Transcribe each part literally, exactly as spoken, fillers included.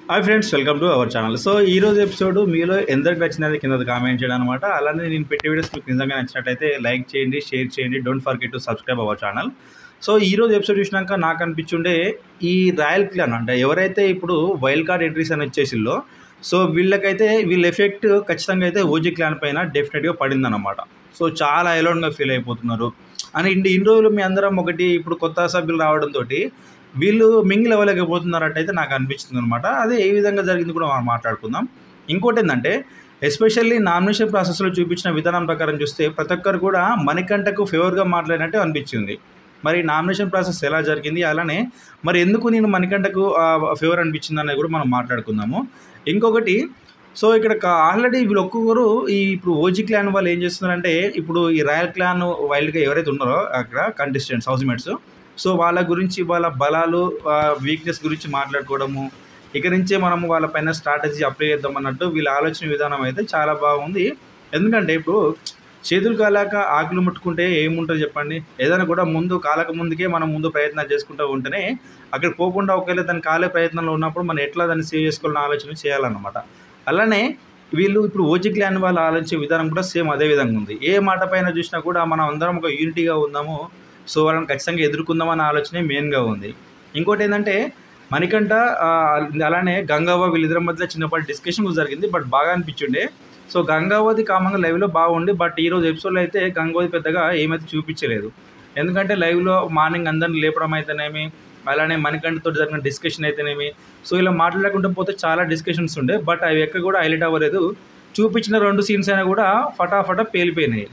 Hi friends, welcome to our channel. So ఈ రోజు episode మీలో ఎందరికి నచ్చినది కింద కామెంట్ చేయడం అనమాట. అలానే నేను పెట్టే వీడియోస్ మీకు నిజంగా నచ్చినట్లయితే లైక్ చేయండి, షేర్ చేయండి. Don't forget to subscribe our channel. So ఈ రోజు ఎపిసోడ్ చూసినాక నాకు అనిపించుండే ఈ రాయల్ క్లాన్ అంటే ఎవరైతే ఇప్పుడు వైల్డ్ కార్డ్ ఎంట్రీస్ అని వచ్చేసిల్లో సో వీళ్ళకైతే వీళ్ళ ఎఫెక్ట్ ఖచ్చితంగా అయితే ఓజీ క్లాన్ పైన డెఫినెట్గా పడిందన్నమాట. సో చాలా ఎలోన్గా ఫీల్ అయిపోతున్నారు. అని ఇన్ని ఇన్ని రోజులు మీ అందరం ఒకటి ఇప్పుడు కొత్త సభ్యులు రావడంతో వీళ్ళు మింగిల్ అవ్వలేకపోతున్నారంటైతే నాకు అనిపిస్తుంది అనమాట. అదే ఏ విధంగా జరిగింది కూడా మనం మాట్లాడుకుందాం. ఇంకోటి ఏంటంటే ఎస్పెషల్లీ నామినేషన్ ప్రాసెస్లో చూపించిన విధానం ప్రకారం చూస్తే ప్రతి ఒక్కరు కూడా మణికంఠకు ఫేవర్గా మాట్లాడినట్టే అనిపించింది. మరి నామినేషన్ ప్రాసెస్ ఎలా జరిగింది, అలానే మరి ఎందుకు నేను మణికంఠకు ఫేవర్ అనిపించింది అనేది కూడా మనం మాట్లాడుకుందాము. ఇంకొకటి, సో ఇక్కడ ఆల్రెడీ వీళ్ళు ఒక్కొక్కరు ఈ ఇప్పుడు ఓజీ క్లాన్ వాళ్ళు ఏం చేస్తున్నారంటే ఇప్పుడు ఈ రాయల్ క్లాన్ వైల్డ్గా ఎవరైతే ఉన్నారో అక్కడ కంటెస్టెంట్స్ హౌస్మేట్స్ సో వాళ్ళ గురించి వాళ్ళ బలాలు వీక్నెస్ గురించి మాట్లాడుకోవడము, ఇక నుంచే మనము వాళ్ళ పైన స్ట్రాటజీ అప్లై చేద్దాం అన్నట్టు వీళ్ళ ఆలోచన విధానం అయితే చాలా బాగుంది. ఎందుకంటే ఇప్పుడు చేతులు కాలాక ఆకులు ముట్టుకుంటే ఏముంటుంది చెప్పండి. ఏదైనా కూడా ముందు కాలక ముందుకే మనం ముందు ప్రయత్నాలు చేసుకుంటూ ఉంటేనే అక్కడ పోకుండా ఒకవేళ దాని కాలే ప్రయత్నంలో ఉన్నప్పుడు మనం ఎట్లా దాన్ని సేవ్ చేసుకోవాలని ఆలోచన చేయాలన్నమాట. అలానే వీళ్ళు ఇప్పుడు ఓజీ క్లాన్ వాళ్ళు ఆలోచించే విధానం కూడా సేమ్ అదే విధంగా ఉంది. ఏ మాట పైన చూసినా కూడా మనం అందరం ఒక యూనిటీగా ఉందాము, సో వాళ్ళని ఖచ్చితంగా ఎదుర్కొందామన్న ఆలోచనే మెయిన్గా ఉంది. ఇంకోటి ఏంటంటే మణికంఠ అలానే గంగావ వీళ్ళిద్దరి మధ్య చిన్నపాటి డిస్కషన్ కూడా జరిగింది, బట్ బాగా అనిపించుండే. సో గంగావతి కామంగా లైవ్లో బాగుండి, బట్ ఈరోజు ఎపిసోడ్లో అయితే గంగావతి పెద్దగా ఏమైతే చూపించలేదు. ఎందుకంటే లైవ్లో మార్నింగ్ అందరిని లేపడం అయితేనేమి, అలానే మణికంఠతో జరిగిన డిస్కషన్ అయితేనేమి, సో ఇలా మాట్లాడకుండా పోతే చాలా డిస్కషన్స్ ఉండే, బట్ అవి ఎక్కడ కూడా హైలైట్ అవ్వలేదు. చూపించిన రెండు సీన్స్ అయినా కూడా ఫటాఫటా పేలిపోయినాయి.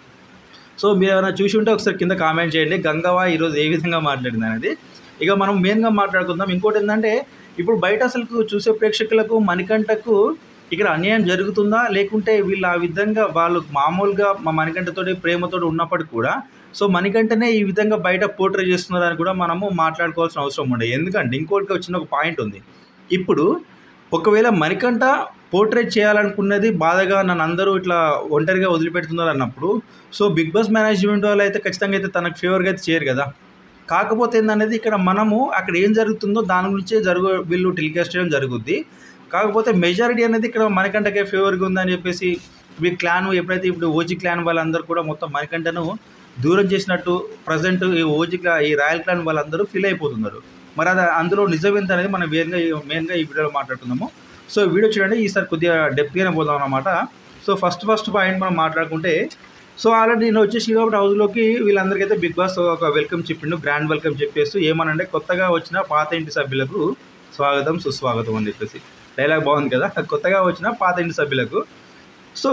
సో మీరు ఏమైనా చూసి ఉంటే ఒకసారి కింద కామెంట్ చేయండి గంగవ్వ ఈరోజు ఏ విధంగా మాట్లాడింది అనేది. ఇక మనం మెయిన్గా మాట్లాడుకుందాం. ఇంకోటి ఏంటంటే ఇప్పుడు బయట అసలు చూసే ప్రేక్షకులకు మణికంఠకు ఇక్కడ అన్యాయం జరుగుతుందా, లేకుంటే వీళ్ళు ఆ విధంగా వాళ్ళు మామూలుగా మా మణికంఠతోటి ప్రేమతోటి ఉన్నప్పటికీ కూడా సో మణికంఠనే ఈ విధంగా బయట పోర్ట్రే చేస్తున్నారని కూడా మనము మాట్లాడుకోవాల్సిన అవసరం ఉండే. ఎందుకంటే ఇంకోటి వచ్చిన ఒక పాయింట్ ఉంది. ఇప్పుడు ఒకవేళ మణికంఠ పోర్ట్రేట్ చేయాలనుకున్నది బాధగా నన్ను అందరూ ఇట్లా ఒంటరిగా వదిలిపెడుతున్నారు అన్నప్పుడు సో బిగ్ బాస్ మేనేజ్మెంట్ వాళ్ళు అయితే ఖచ్చితంగా అయితే తనకు ఫేవర్గా అయితే చేయరు కదా. కాకపోతే ఏందనేది ఇక్కడ మనము అక్కడ ఏం జరుగుతుందో దాని గురించే జరుగు వీళ్ళు టెలికాస్ట్ చేయడం జరుగుద్ది. కాకపోతే మెజారిటీ అనేది ఇక్కడ మణికంఠకే ఫేవర్గా ఉందని చెప్పేసి వీళ్ళ క్లాన్ ఎప్పుడైతే ఇప్పుడు ఓజీ క్లాన్ వాళ్ళందరూ కూడా మొత్తం మణికంఠను దూరం చేసినట్టు ప్రజెంట్ ఈ ఓజీ క్లా ఈ రాయల్ క్లాన్ వాళ్ళందరూ ఫీల్ అయిపోతున్నారు. మరి అది అందులో నిజం ఎంత అనేది మనం మెయిన్గా మెయిన్గా ఈ వీడియోలో మాట్లాడుకుందాము. సో వీడియో చూడండి, ఈసారి కొద్దిగా డెప్త్గానే పోదాం అన్నమాట. సో ఫస్ట్ ఫస్ట్ పాయింట్ మనం మాట్లాడుకుంటే సో ఆల్రెడీ నేను వచ్చేసి కాబట్టి హౌస్లోకి వీళ్ళందరికైతే బిగ్ బాస్ ఒక వెల్కమ్ చెప్పిండు, గ్రాండ్ వెల్కమ్ చెప్పేస్తూ ఏమనంటే కొత్తగా వచ్చిన పాత ఇంటి సభ్యులకు స్వాగతం సుస్వాగతం అని చెప్పేసి డైలాగ్ బాగుంది కదా. కొత్తగా వచ్చిన పాత ఇంటి సభ్యులకు సో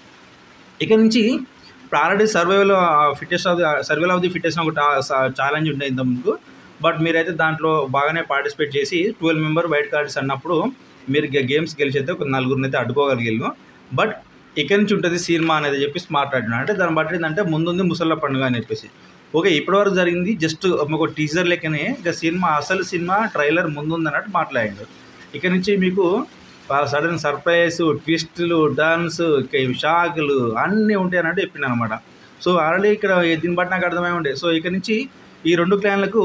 ఇక నుంచి ఇప్పుడు already survival fitness of the survival of the fitness ఒక ఛాలెంజ్ ఉండే ఇంతకుముందు, బట్ మీరైతే దాంట్లో బాగానే పార్టిసిపేట్ చేసి ట్వెల్వ్ మెంబర్ వైట్ కార్డ్స్ అన్నప్పుడు మీరు గేమ్స్ గెలిచేస్తే ఒక నలుగురిని అయితే అడ్డుకోగలిగాను. బట్ ఇక్కడి నుంచి ఉంటుంది సినిమా అనేది చెప్పేసి మాట్లాడినా అంటే దాన్ని బట్టి ఏంటంటే ముందుంది ముసళ్ళ పండుగ అని చెప్పేసి ఓకే ఇప్పటివరకు జరిగింది జస్ట్ ఒక టీజర్ లెక్కనే, ఇక సినిమా అసలు సినిమా ట్రైలర్ ముందుంది అన్నట్టు మాట్లాడాడు. ఇక్కడ నుంచి మీకు సడన్ సర్ప్రైజ్, ట్విస్టులు, డాన్స్, షాకులు అన్నీ ఉంటాయి అన్నట్టు చెప్పింది అనమాట. సో ఆల్రెడీ ఇక్కడ దీన్ని బట్టి నాకు అర్థమై ఉండే. సో ఇక్కడ నుంచి ఈ రెండు క్లాన్లకు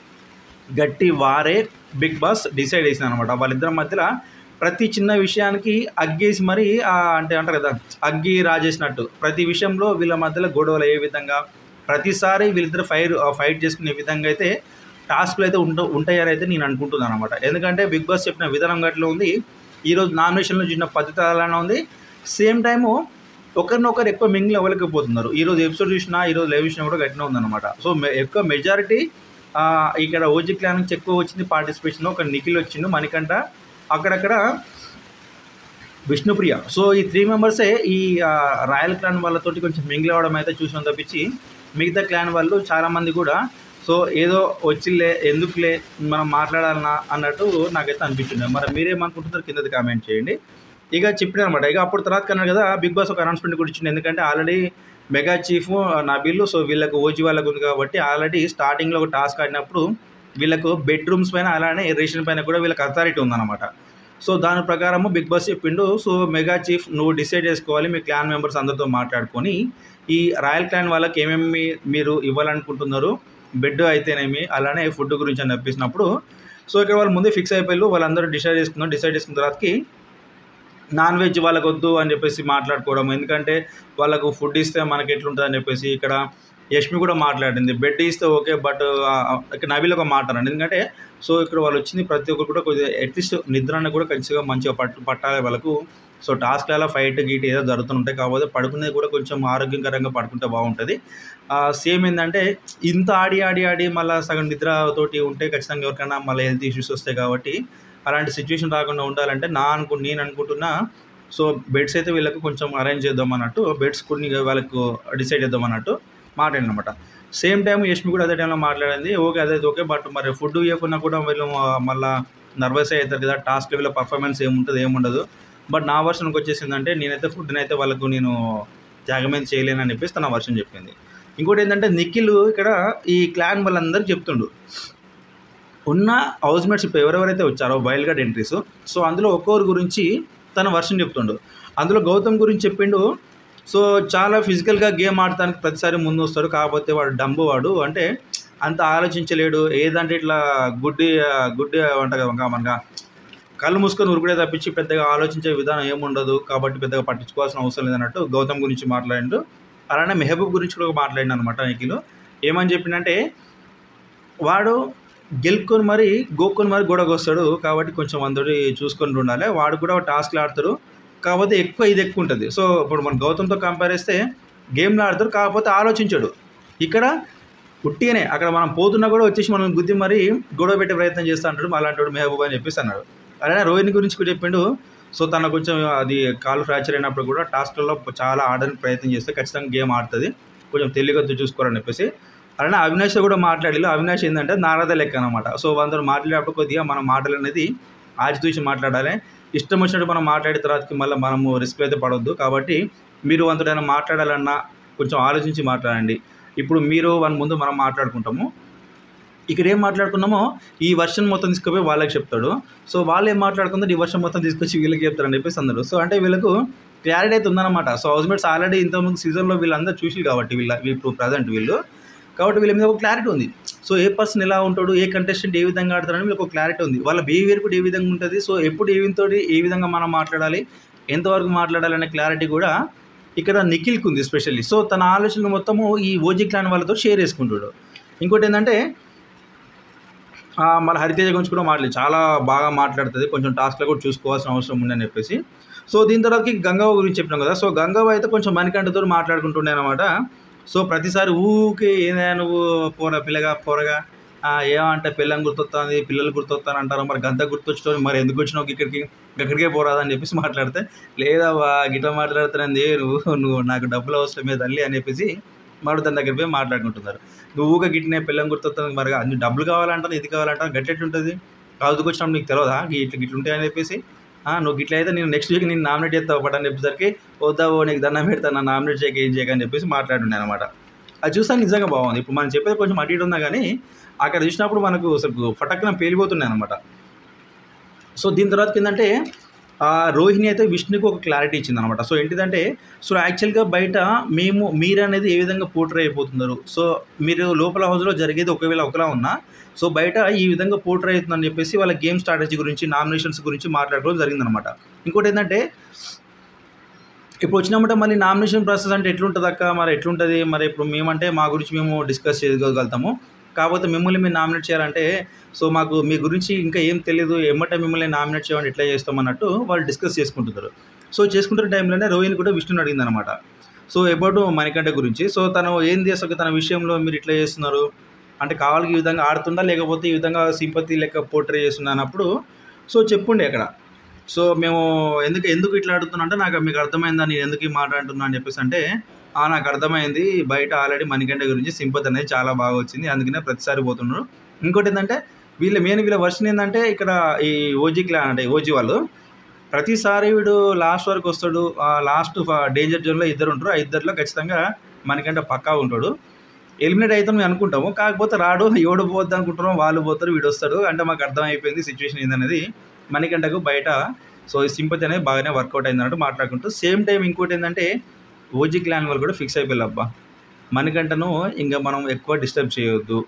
గట్టి వారే బిగ్ బాస్ డిసైడ్ చేసింది అనమాట. వాళ్ళిద్దరి మధ్యలో ప్రతి చిన్న విషయానికి అగ్గేసి మరీ అంటే అంటారు కదా అగ్గి రాజేసినట్టు ప్రతి విషయంలో వీళ్ళ మధ్యలో గొడవలు అయ్యే విధంగా ప్రతిసారి వీళ్ళిద్దరు ఫైర్ ఫైట్ చేసుకునే విధంగా అయితే టాస్క్లు అయితే ఉంట ఉంటాయని అయితే నేను అనుకుంటున్నాను అనమాట. ఎందుకంటే బిగ్ బాస్ చెప్పిన విధానం గట్లా ఉంది, ఈరోజు నామినేషన్లో చూసిన పద్ధతి అలానే ఉంది. సేమ్ టైము ఒకరినొకరు ఎక్కువ మింగిల్ అవ్వలేకపోతున్నారు. ఈరోజు ఎపిసోడ్ చూసినా ఈరోజు లైవ్ చూసినా కూడా గట్టిగా ఉందన్నమాట. సో ఎక్కువ మెజారిటీ ఇక్కడ ఓజీ క్లాన్ నుంచి ఎక్కువ వచ్చింది పార్టిసిపేషన్. ఒక నిఖిల్ వచ్చిండు, మణికంఠ, అక్కడక్కడ విష్ణుప్రియ. సో ఈ త్రీ మెంబర్సే ఈ రాయల్ క్లాన్ వాళ్ళతోటి కొంచెం మింగిల్ అవ్వడం అయితే చూసాం తప్పించి మిగతా క్లాన్ వాళ్ళు చాలామంది కూడా సో ఏదో వచ్చిలే ఎందుకులే మనం మాట్లాడాలన్నా అన్నట్టు నాకైతే అనిపించింది. మరి మీరేమనుకుంటున్నారు కింద కామెంట్ చేయండి. ఇక చెప్పిన అనమాట. ఇక అప్పుడు తర్వాత కన్నా కదా బిగ్ బాస్ ఒక అనౌన్స్మెంట్ కూడా ఇచ్చింది. ఎందుకంటే already mega chief Nabeel so వీళ్ళకు ఓజీ వాళ్ళకు ఉంది కాబట్టి ఆల్రెడీ స్టార్టింగ్లో ఒక టాస్క్ ఆడినప్పుడు వీళ్ళకు బెడ్రూమ్స్ పైన అలానే రేషన్ పైన కూడా వీళ్ళకి అథారిటీ ఉందన్నమాట. సో దాని ప్రకారము బిగ్ బాస్ చెప్పిండు, సో మెగా చీఫ్ నువ్వు డిసైడ్ చేసుకోవాలి మీ క్లాన్ మెంబర్స్ అందరితో మాట్లాడుకొని ఈ రాయల్ క్లాన్ వాళ్ళకి ఏమేమి మీరు ఇవ్వాలనుకుంటున్నారు, బెడ్ అయితేనేమి అలానే ఫుడ్ గురించి అని చెప్పేసినప్పుడు సో ఇక్కడ వాళ్ళు ముందే ఫిక్స్ అయిపోయారు, వాళ్ళందరూ డిసైడ్ చేసుకున్నారు. డిసైడ్ చేసుకున్న తర్వాతకి నాన్ వెజ్ వాళ్ళకి వద్దు అని చెప్పేసి మాట్లాడుకోవడం, ఎందుకంటే వాళ్ళకు ఫుడ్ ఇస్తే మనకి ఎట్లుంటుంది అని చెప్పేసి. ఇక్కడ యష్మి కూడా మాట్లాడింది, బెడ్ ఇస్తే ఓకే, బట్ ఇక్కడ నవీల్ ఒక మాట అన్నాడు, ఎందుకంటే సో ఇక్కడ వాళ్ళు వచ్చింది ప్రతి ఒక్కరు కూడా కొద్దిగా అట్లీస్ట్ నిద్రను కూడా ఖచ్చితంగా మంచిగా పట్టు పట్టాలి వాళ్ళకు. సో టాస్క్లలో ఫైట్ గీట్ ఏదో జరుగుతుంటాయి, కాకపోతే పడుకునేది కూడా కొంచెం ఆరోగ్యకరంగా పడుకుంటే బాగుంటుంది. సేమ్ ఏంటంటే ఇంత ఆడి ఆడి ఆడి మళ్ళీ సగం నిద్రతోటి ఉంటే ఖచ్చితంగా ఎవరికైనా మళ్ళీ హెల్త్ ఇష్యూస్ వస్తాయి. కాబట్టి అలాంటి సిచ్యువేషన్ రాకుండా ఉండాలంటే నా అనుకు నేను అనుకుంటున్నా సో బెడ్స్ అయితే వీళ్ళకు కొంచెం అరేంజ్ చేద్దాం అన్నట్టు, బెడ్స్ కొన్ని వాళ్ళకు డిసైడ్ చేద్దాం అన్నట్టు మాట్లాడింది అనమాట. సేమ్ టైం యష్మి కూడా అదే టైంలో మాట్లాడింది, ఓకే అదైతే ఓకే, బట్ మరి ఫుడ్ ఇవ్వకుండా కూడా వీళ్ళు మళ్ళీ నర్వస్ అవుతారు కదా, టాస్క్ వీళ్ళ పర్ఫార్మెన్స్ ఏముంటుంది ఏముండదు. బట్ నా వర్షన్కి వచ్చేసిందంటే నేనైతే ఫుడ్ని అయితే వాళ్ళకు నేను త్యాగమేం చేయలేనని చెప్పేసి తన వర్షన్ చెప్పింది. ఇంకోటి ఏంటంటే నిఖిల్ ఇక్కడ ఈ క్లాన్ వాళ్ళందరికీ చెప్తుండు, ఉన్న హౌస్మేట్స్ ఇప్పుడు ఎవరెవరైతే వచ్చారో వైల్డ్ కార్డ్ ఎంట్రీస్, సో అందులో ఒక్కొక్కరి గురించి తన వర్షన్ చెప్తుండు. అందులో గౌతమ్ గురించి చెప్పిండు, సో చాలా ఫిజికల్గా గేమ్ ఆడటానికి ప్రతిసారి ముందు వస్తాడు, కాకపోతే వాడు డంబు, వాడు అంటే అంత ఆలోచించలేడు, ఏదంటే ఇట్లా గుడ్డి గుడ్డి అంటగా మనగా కళ్ళు మూసుకొని ఉరుకుడే తప్పించి పెద్దగా ఆలోచించే విధానం ఏముండదు, కాబట్టి పెద్దగా పట్టించుకోవాల్సిన అవసరం లేదన్నట్టు గౌతమ్ గురించి మాట్లాడిండు. అలానే మెహబూబ్ గురించి కూడా మాట్లాడిన అనమాట నిఖిల్. ఏమని చెప్పిందంటే వాడు గెలుకొని మరి గోక్కొని మరి గొడవకు వస్తాడు, కాబట్టి కొంచెం అందరి చూసుకొని ఉండాలి, వాడు కూడా టాస్క్లు ఆడతారు, కాకపోతే ఎక్కువ ఇది ఎక్కువ ఉంటుంది. సో ఇప్పుడు మన గౌతమ్తో కంపేర్ చేస్తే గేమ్లో ఆడతారు, కాకపోతే ఆలోచించాడు. ఇక్కడ ఉట్టిగానే అక్కడ మనం పోతున్నా కూడా వచ్చేసి మనం గుద్ది మరి గొడవ పెట్టే ప్రయత్నం చేస్తూ అంటాడు, అలాంటి వాడు మెహబూబ్ అని చెప్పేసి అన్నాడు. అలానే రోహిణి గురించి కూడా చెప్పిండు, సో తన కొంచెం అది కాలు ఫ్రాక్చర్ అయినప్పుడు కూడా టాస్క్లలో చాలా ఆడడానికి ప్రయత్నం చేస్తే ఖచ్చితంగా గేమ్ ఆడుతుంది, కొంచెం తెలియగద్దు చూసుకోవాలని చెప్పేసి. అలానే అవినాష్తో కూడా మాట్లాడిలో, అవినాష్ ఏంటంటే నారద లెక్క అనమాట. సో వాళ్ళతో మాట్లాడేటప్పుడు కొద్దిగా మనం మాటలు అనేది ఆచితూచి మాట్లాడాలి, ఇష్టం వచ్చినట్టు మనం మాట్లాడిన తర్వాతకి మళ్ళీ మనము రిస్క్ అయితే పడవద్దు. కాబట్టి మీరు వంతడైనా మాట్లాడాలన్నా కొంచెం ఆలోచించి మాట్లాడండి. ఇప్పుడు మీరు వాళ్ళ ముందు మనం మాట్లాడుకుంటాము, ఇక్కడ ఏం మాట్లాడుకున్నామో ఈ వర్షన్ మొత్తం తీసుకుపోయి వాళ్ళకి చెప్తాడు, సో వాళ్ళు ఏం మాట్లాడుకుందో ఈ వర్షన్ మొత్తం తీసుకొచ్చి వీళ్ళకి చెప్తారని చెప్పేసి అందరూ. సో అంటే వీళ్ళకు క్లారిటీ అయితే ఉందన్నమాట. సో హౌస్మేట్స్ ఆల్రెడీ ఇంతకుముందు సీజన్లో వీళ్ళందరూ చూసి కాబట్టి వీళ్ళ ఇప్పుడు ప్రజెంట్ వీళ్ళు కాబట్టి వీళ్ళ మీద ఒక క్లారిటీ ఉంది. సో ఏ పర్సన్ ఎలా ఉంటాడు, ఏ కంటెస్టెంట్ ఏ విధంగా ఆడతారని వీళ్ళకి ఒక క్లారిటీ ఉంది, వాళ్ళ బిహేవియర్ కూడా ఏ విధంగా ఉంటుంది, సో ఎప్పుడు ఏవితో ఏ విధంగా మనం మాట్లాడాలి, ఎంతవరకు మాట్లాడాలి అనే క్లారిటీ కూడా ఇక్కడ నిఖిల్కి ఉంది స్పెషల్లీ. సో తన ఆలోచనలు మొత్తము ఈ ఓజీ క్లాన్ వాళ్ళతో షేర్ చేసుకుంటాడు. ఇంకోటి ఏంటంటే మన హరితేజ గురించి కూడా మాట్లాడి చాలా బాగా మాట్లాడుతుంది, కొంచెం టాస్క్లో కూడా చూసుకోవాల్సిన అవసరం ఉందని చెప్పేసి. సో దీని తర్వాతకి గంగవ్వ గురించి చెప్పినాం కదా, సో గంగవ్వ అయితే కొంచెం మణికంఠతో మాట్లాడుకుంటుండే అనమాట. సో ప్రతిసారి ఊకే ఏదైనా నువ్వు పోరా పిల్లగా పోరగా ఏమంటే పిల్లని గుర్తొస్తుంది, పిల్లలు గుర్తొస్తాను అంటారు, మరి గంత గుర్తొచ్చుకొని మరి ఎందుకు వచ్చినావు ఇక్కడికి, ఇక్కడికే పోరాదని చెప్పేసి మాట్లాడితే, లేదా గిట్లా మాట్లాడుతున్నది నువ్వు నువ్వు నాకు డబ్బులు అవసరమే తల్లి అని చెప్పేసి మరి తన దగ్గర పోయి మాట్లాడుకుంటున్నారు. నువ్వు ఊగా గిట్టినే పిల్లని గుర్తొస్తుంది, మరి అన్ని డబ్బులు కావాలంటారు, ఇది కావాలంటారు, గట్టెట్టుంటుంది, కాదుకు వచ్చినప్పుడు నీకు తెలియదా ఇట్లా గిట్లు ఉంటాయి అని చెప్పేసి, నువ్వు గిట్ల అయితే నేను నెక్స్ట్ వీక్ నేను నామినేట్ చేస్తావు ఒకటి అని చెప్పేసరికి వద్దావో నీకు దండం పెడతాను, నన్ను నామినేట్ చేయక ఏం చేయక అని చెప్పేసి మాట్లాడుండే అనమాట. అది చూస్తాను నిజంగా బాగుంది. ఇప్పుడు మనం చెప్పేది కొంచెం అటు ఇటు ఉన్నా కానీ అక్కడ చూసినప్పుడు మనకు అసలు ఫటక్కున పేలిపోతున్నాయి అనమాట. సో దీని తర్వాత ఏంటంటే రోహిణి అయితే విష్ణుకి ఒక క్లారిటీ ఇచ్చింది అనమాట. సో ఏంటిదంటే సో యాక్చువల్గా బయట మేము మీరు అనేది ఏ విధంగా పోర్ట్రే అయిపోతున్నారు, సో మీరు లోపల హౌస్లో జరిగేది ఒకవేళ ఒకలా ఉన్నా సో బయట ఈ విధంగా పోర్ట్రే అవుతుందని చెప్పేసి వాళ్ళ గేమ్ స్ట్రాటజీ గురించి నామినేషన్స్ గురించి మాట్లాడుకోవడం జరిగిందనమాట. ఇంకోటి ఏంటంటే ఇప్పుడు వచ్చినామంటే మళ్ళీ నామినేషన్ ప్రాసెస్ అంటే ఎట్లుంటుంది అక్క, మరి ఎట్లుంటుంది, మరి ఇప్పుడు మేమంటే మా గురించి మేము డిస్కస్ చేయగలుగుతాము, కాకపోతే మిమ్మల్ని మీరు నామినేట్ చేయాలంటే సో మాకు మీ గురించి ఇంకా ఏం తెలియదు, ఎమ్మటే మిమ్మల్ని నామినేట్ చేయమని ఎట్లా చేస్తాం అన్నట్టు వాళ్ళు డిస్కస్ చేసుకుంటున్నారు. సో చేసుకుంటున్న టైంలోనే రోహిణి కూడా విష్ణుని అడిగింది అనమాట, సో అబౌట్ మణికంఠ గురించి. సో తను ఏం చేస్తాక తన విషయంలో మీరు ఇట్లా చేస్తున్నారు అంటే కావాలి ఈ విధంగా ఆడుతుందా లేకపోతే ఈ విధంగా సింపతి లెక్క పోర్ట్రే చేస్తున్నా అన్నప్పుడు సో చెప్పుండే అక్కడ. సో మేము ఎందుకు ఎందుకు ఇట్లా అడుగుతున్నా అంటే నాకు మీకు అర్థమైందా నేను ఎందుకు ఈ మాట అంటున్నా అని చెప్పేసి అంటే నాకు అర్థమైంది, బయట ఆల్రెడీ మణికంఠ గురించి సింపతి అనేది చాలా బాగా వచ్చింది, అందుకనే ప్రతిసారి పోతున్నారు. ఇంకోటి ఏంటంటే వీళ్ళ మెయిన్ వీళ్ళ వర్షన్ ఏంటంటే ఇక్కడ ఈ ఓజీ క్లాన్ అంటే ఓజీ వాళ్ళు ప్రతిసారి వీడు లాస్ట్ వరకు వస్తాడు, లాస్ట్ డేంజర్ జోన్లో ఇద్దరు ఉంటారు, ఆ ఇద్దరిలో ఖచ్చితంగా మణికంఠ పక్కా ఉంటాడు, ఎలిమినేట్ అవుతాం మేము అనుకుంటాము, కాకపోతే రాడు, ఎవడు పోద్ది అనుకుంటున్నాం వాళ్ళు పోతారు వీడు వస్తాడు అంటే మాకు అర్థమైపోయింది సిచ్యువేషన్ ఏందనేది మణికంఠకు బయట. సో ఈ సింపతి అనేది బాగానే వర్కౌట్ అయిందన్నట్టు మాట్లాడుకుంటూ సేమ్ టైం ఇంకోటి ఏంటంటే ఓజీ క్లాన్ వాళ్ళు కూడా ఫిక్స్ అయిపోయారు, అబ్బా మణికంఠను ఇంకా మనం ఎక్కువ డిస్టర్బ్ చేయొద్దు,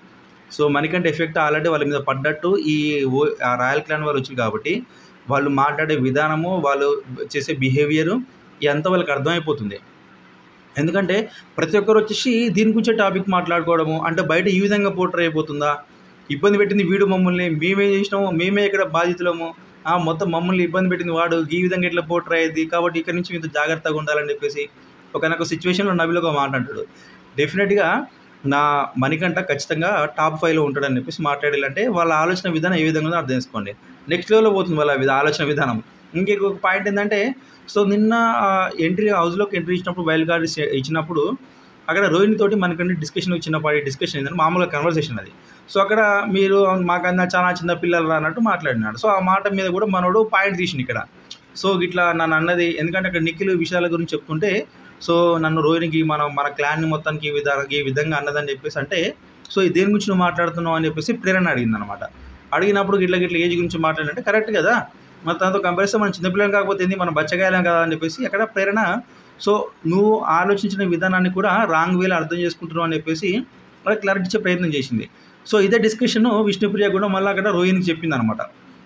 సో మణికంఠ ఎఫెక్ట్ ఆల్రెడీ వాళ్ళ మీద పడ్డట్టు ఈ ఓ రాయల్ క్లాన్ వాళ్ళు వచ్చారు కాబట్టి వాళ్ళు మాట్లాడే విధానము, వాళ్ళు చేసే బిహేవియరు ఇదంతా వాళ్ళకి అర్థమైపోతుంది. ఎందుకంటే ప్రతి ఒక్కరు వచ్చేసి దీని గురించే టాపిక్ మాట్లాడుకోవడము, అంటే బయట ఈ విధంగా పోర్ట్రే అయిపోతుందా, ఇబ్బంది పెట్టింది వీడు మమ్మల్ని, మేమేం చేసినాము, మేమే ఇక్కడ బాధితులము, మొత్తం మమ్మల్ని ఇబ్బంది పెట్టింది వాడు, ఈ విధంగా ఇట్లా పోర్ట్రే అయ్యేది కాబట్టి ఇక్కడ నుంచి ఇంత జాగ్రత్తగా ఉండాలని చెప్పేసి ఒకనొక సిచ్యువేషన్లో నవీల్ ఒక మాట అంటాడు. డెఫినెట్గా నా మణికంఠ ఖచ్చితంగా టాప్ ఫైవ్లో ఉంటాడని చెప్పేసి మాట్లాడాలంటే వాళ్ళ ఆలోచన విధానం ఏ విధంగా ఉందో అర్థం చేసుకోండి. నెక్స్ట్ లెవెల్లో పోతుంది వాళ్ళ ఆలోచన విధానం. ఇంకొక పాయింట్ ఏంటంటే, సో నిన్న ఎంట్రీ హౌస్లోకి ఎంట్రీ ఇచ్చినప్పుడు వైల్డ్ కార్డ్ ఇచ్చినప్పుడు అక్కడ రోహిణి తోటి మనకంటే డిస్కషన్ వచ్చిన పాడి డిస్కషన్ ఏంటంటే మామూలుగా కన్వర్సేషన్ అది. సో అక్కడ మీరు మాకన్నా చాలా చిన్న పిల్లలు అన్నట్టు మాట్లాడినాడు. సో ఆ మాట మీద కూడా మనోడు పాయింట్ తీసిండు ఇక్కడ. సో ఇట్లా నన్ను అన్నది, ఎందుకంటే అక్కడ నిఖిల్ విషయాల గురించి చెప్తుంటే సో నన్ను రోహిణికి మనం మన క్లాన్ని మొత్తానికి ఈ విధంగా ఈ విధంగా అన్నదని చెప్పేసి అంటే, సో దేని గురించి నువ్వు మాట్లాడుతున్నావు అని చెప్పేసి ప్రేరణ అడిగింది అనమాట. అడిగినప్పుడు గిట్ల గిట్ల ఏజ్ గురించి మాట్లాడంటే కరెక్ట్ కదా, మరి తనతో కంపేరిస్తే మనం చిన్నపిల్లలు కాకపోతే ఏంది, మనం బచ్చగాయలం కదా అని చెప్పేసి అక్కడ ప్రేరణ. సో నువ్వు ఆలోచించిన విధానాన్ని కూడా రాంగ్ వేలో అర్థం చేసుకుంటున్నావు అని చెప్పేసి వాళ్ళకి క్లారిటీ ఇచ్చే ప్రయత్నం చేసింది. సో ఇదే డిస్కషన్ విష్ణుప్రియ కూడా మళ్ళీ అక్కడ రోహిణికి చెప్పింది అనమాట.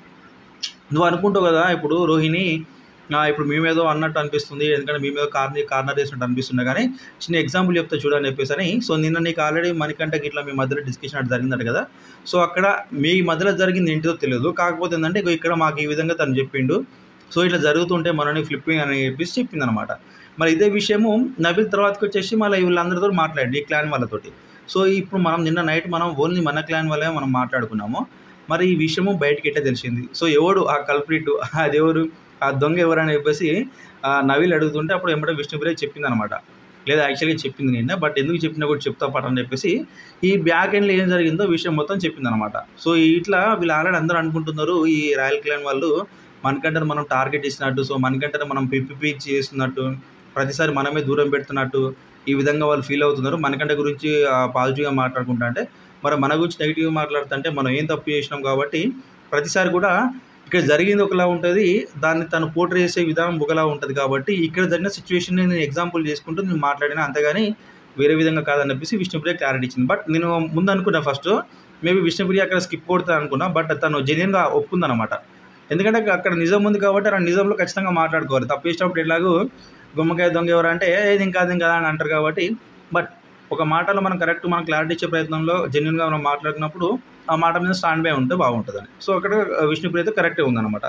నువ్వు అనుకుంటావు కదా ఇప్పుడు రోహిణి ఇప్పుడు మేమేదో అన్నట్టు అనిపిస్తుంది, ఎందుకంటే మేమేదో కార్నర్ కార్నర్ చేసినట్టు అనిపిస్తుంది, కానీ చిన్న ఎగ్జాంపుల్ చెప్తా చూడని చెప్పేసి అని. సో నిన్న నీకు ఆల్రెడీ మణికంఠకి ఇట్లా మీ మధ్యలో డిస్కషన్ అట్లా జరిగిందట కదా. సో అక్కడ మీ మధ్యలో జరిగింది ఏంటిదో తెలియదు, కాకపోతే ఏంటంటే ఇక్కడ మాకు ఈ విధంగా తను చెప్పిండు, సో ఇట్లా జరుగుతుంటే మనని ఫ్లిప్పింగ్ అని చెప్పేసి చెప్పింది అనమాట. మరి ఇదే విషయము నవీల్ తర్వాతకి వచ్చేసి మళ్ళీ వీళ్ళందరితో మాట్లాడి ఈ క్లాన్ వాళ్ళతోటి. సో ఇప్పుడు మనం నిన్న నైట్ మనం ఓన్లీ మన క్లాన్ వాళ్ళే మనం మాట్లాడుకున్నాము. మరి ఈ విషయము బయటకి ఎట్లా తెలిసింది, సో ఎవడు ఆ కల్ప్రిట్, అది ఎవరు, ఆ దొంగ ఎవరని చెప్పేసి నవీల్ అడుగుతుంటే అప్పుడు ఏమంటే విష్ణుప్రియ చెప్పింది అనమాట. లేదా యాక్చువల్గా చెప్పింది నిన్న, బట్ ఎందుకు చెప్పినా కూడా చెప్తా పట్టని చెప్పేసి ఈ బ్యాక్ ఎండ్లో ఏం జరిగిందో విషయం మొత్తం చెప్పింది అనమాట. సో ఇట్లా వీళ్ళు ఆల్రెడీ అందరూ అనుకుంటున్నారు ఈ రాయల్ క్లాన్ వాళ్ళు మణికంఠను మనం టార్గెట్ ఇచ్చినట్టు, సో మణికంఠను మనం పిప్పి చేస్తున్నట్టు, ప్రతిసారి మనమే దూరం పెడుతున్నట్టు ఈ విధంగా వాళ్ళు ఫీల్ అవుతున్నారు. మణికంఠ గురించి పాజిటివ్గా మాట్లాడుకుంటా అంటే మరి మన గురించి నెగిటివ్గా మాట్లాడుతుంటే మనం ఏం తప్పు చేసినాం కాబట్టి ప్రతిసారి కూడా ఇక్కడ జరిగింది ఒకలా ఉంటుంది, దాన్ని తను పోర్ట్రే చేసే విధానం ఒకలా ఉంటుంది. కాబట్టి ఇక్కడ జరిగిన సిచ్యువేషన్ని నేను ఎగ్జాంపుల్ చేసుకుంటూ నేను మాట్లాడినా, అంతేగాని వేరే విధంగా కాదని చెప్పేసి విష్ణుప్రియ క్లారిటీ ఇచ్చింది. బట్ నేను ముందు అనుకున్నా ఫస్ట్ మేబీ విష్ణుప్రియ అక్కడ స్కిప్ కొడతా అనుకున్నా, బట్ తను జెన్యున్గా ఒప్పుకుందనమాట. ఎందుకంటే అక్కడ నిజం ఉంది కాబట్టి ఆ నిజంలో ఖచ్చితంగా మాట్లాడుకోవాలి. తప్పు చేసినప్పుడు ఎలాగో గుమ్మకాయ దొంగ ఎవరు అంటే ఏది ఇంకా అది కదా అని అంటారు కాబట్టి, బట్ ఒక మాటలో మనం కరెక్ట్ మనం క్లారిటీ ఇచ్చే ప్రయత్నంలో జెన్యున్గా మనం మాట్లాడుతున్నప్పుడు ఆ మాట మీద స్టాండ్ బై ఉంటే బాగుంటుందని. సో అక్కడ విష్ణుప్రియ కరెక్టే ఉందన్నమాట.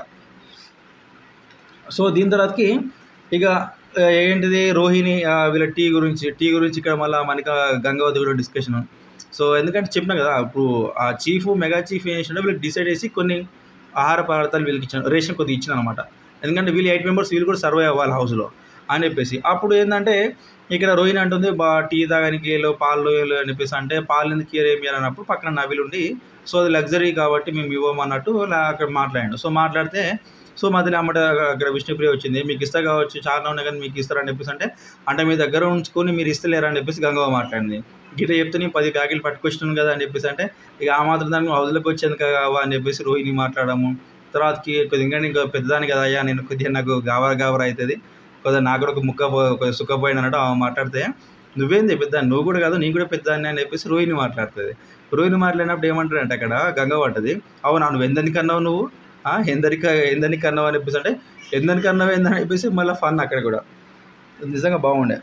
సో దీని తర్వాతకి ఇక ఏంటిది రోహిణి వీళ్ళ టీ గురించి టీ గురించి ఇక్కడ మళ్ళీ మనకి గంగావతి కూడా డిస్కషన్. సో ఎందుకంటే చెప్పినా కదా ఇప్పుడు ఆ చీఫ్ మెగా చీఫ్ ఏం చేసినా వీళ్ళకి డిసైడ్ చేసి కొన్ని ఆహార పదార్థాలు వీళ్ళకి ఇచ్చాను, రేషన్ కొద్దిగా ఇచ్చిన అనమాట. ఎందుకంటే వీళ్ళు ఎయిట్ మెంబర్స్ వీళ్ళు కూడా సర్వైవ్ అవ్వాలి హౌస్లో అని చెప్పేసి. అప్పుడు ఏంటంటే ఇక్కడ రోహిణి అంటుంది బా టీ తాగానికి ఏలో పాలు ఏలో అని చెప్పేసి అంటే పాలు ఎందుకు ఏమి అన్నప్పుడు పక్కన నవీల్ ఉండి సో అది లగ్జరీ కాబట్టి మేము ఇవ్వమన్నట్టు అక్కడ మాట్లాడాడు. సో మాట్లాడితే సో మధ్యలో అమ్మట అక్కడ విష్ణుప్రియ వచ్చింది, మీకు ఇస్తా కావచ్చు చాలా ఉన్నాయి కానీ మీకు ఇస్తారని చెప్పేసి అంటే అంటే మీ దగ్గర ఉంచుకొని మీరు ఇస్తలేరని చెప్పేసి గంగవ్వ మాట్లాడింది. గిట్ట చెప్తే నేను పది ప్యాకెట్లు పట్టుకొచ్చినాను కదా అని చెప్పేసి అంటే ఇక ఆ మాత్రం దాన్ని హౌస్లోకి వచ్చేందుకు కావా అని చెప్పేసి రోహిణి మాట్లాడము. తర్వాతకి కొద్దిగా ఇంకా పెద్దదాని కదా అయ్యా నేను కొద్దిగా నాకు గావర గావర అవుతుంది కొద్దిగా నాకు కూడా ఒక ముక్క కొద్దిగా సుఖపోయిన అన్నట్టు ఆమె మాట్లాడితే నువ్వేంది పెద్ద నువ్వు కూడా కాదు నీకు కూడా పెద్దదాన్ని అని చెప్పేసి రోహిణి మాట్లాడుతుంది. రోహిణి మాట్లాడినప్పుడు ఏమంటారంటే అక్కడ గంగవ్వ అంటది అవునా నువ్వు ఎందరికి అన్నావు నువ్వు ఎందరిక ఎందరికి అన్నావు అని చెప్పేసి అంటే ఎందరికి అన్నావు ఏందని చెప్పేసి మళ్ళీ ఫన్ అక్కడ కూడా నిజంగా బాగుండే.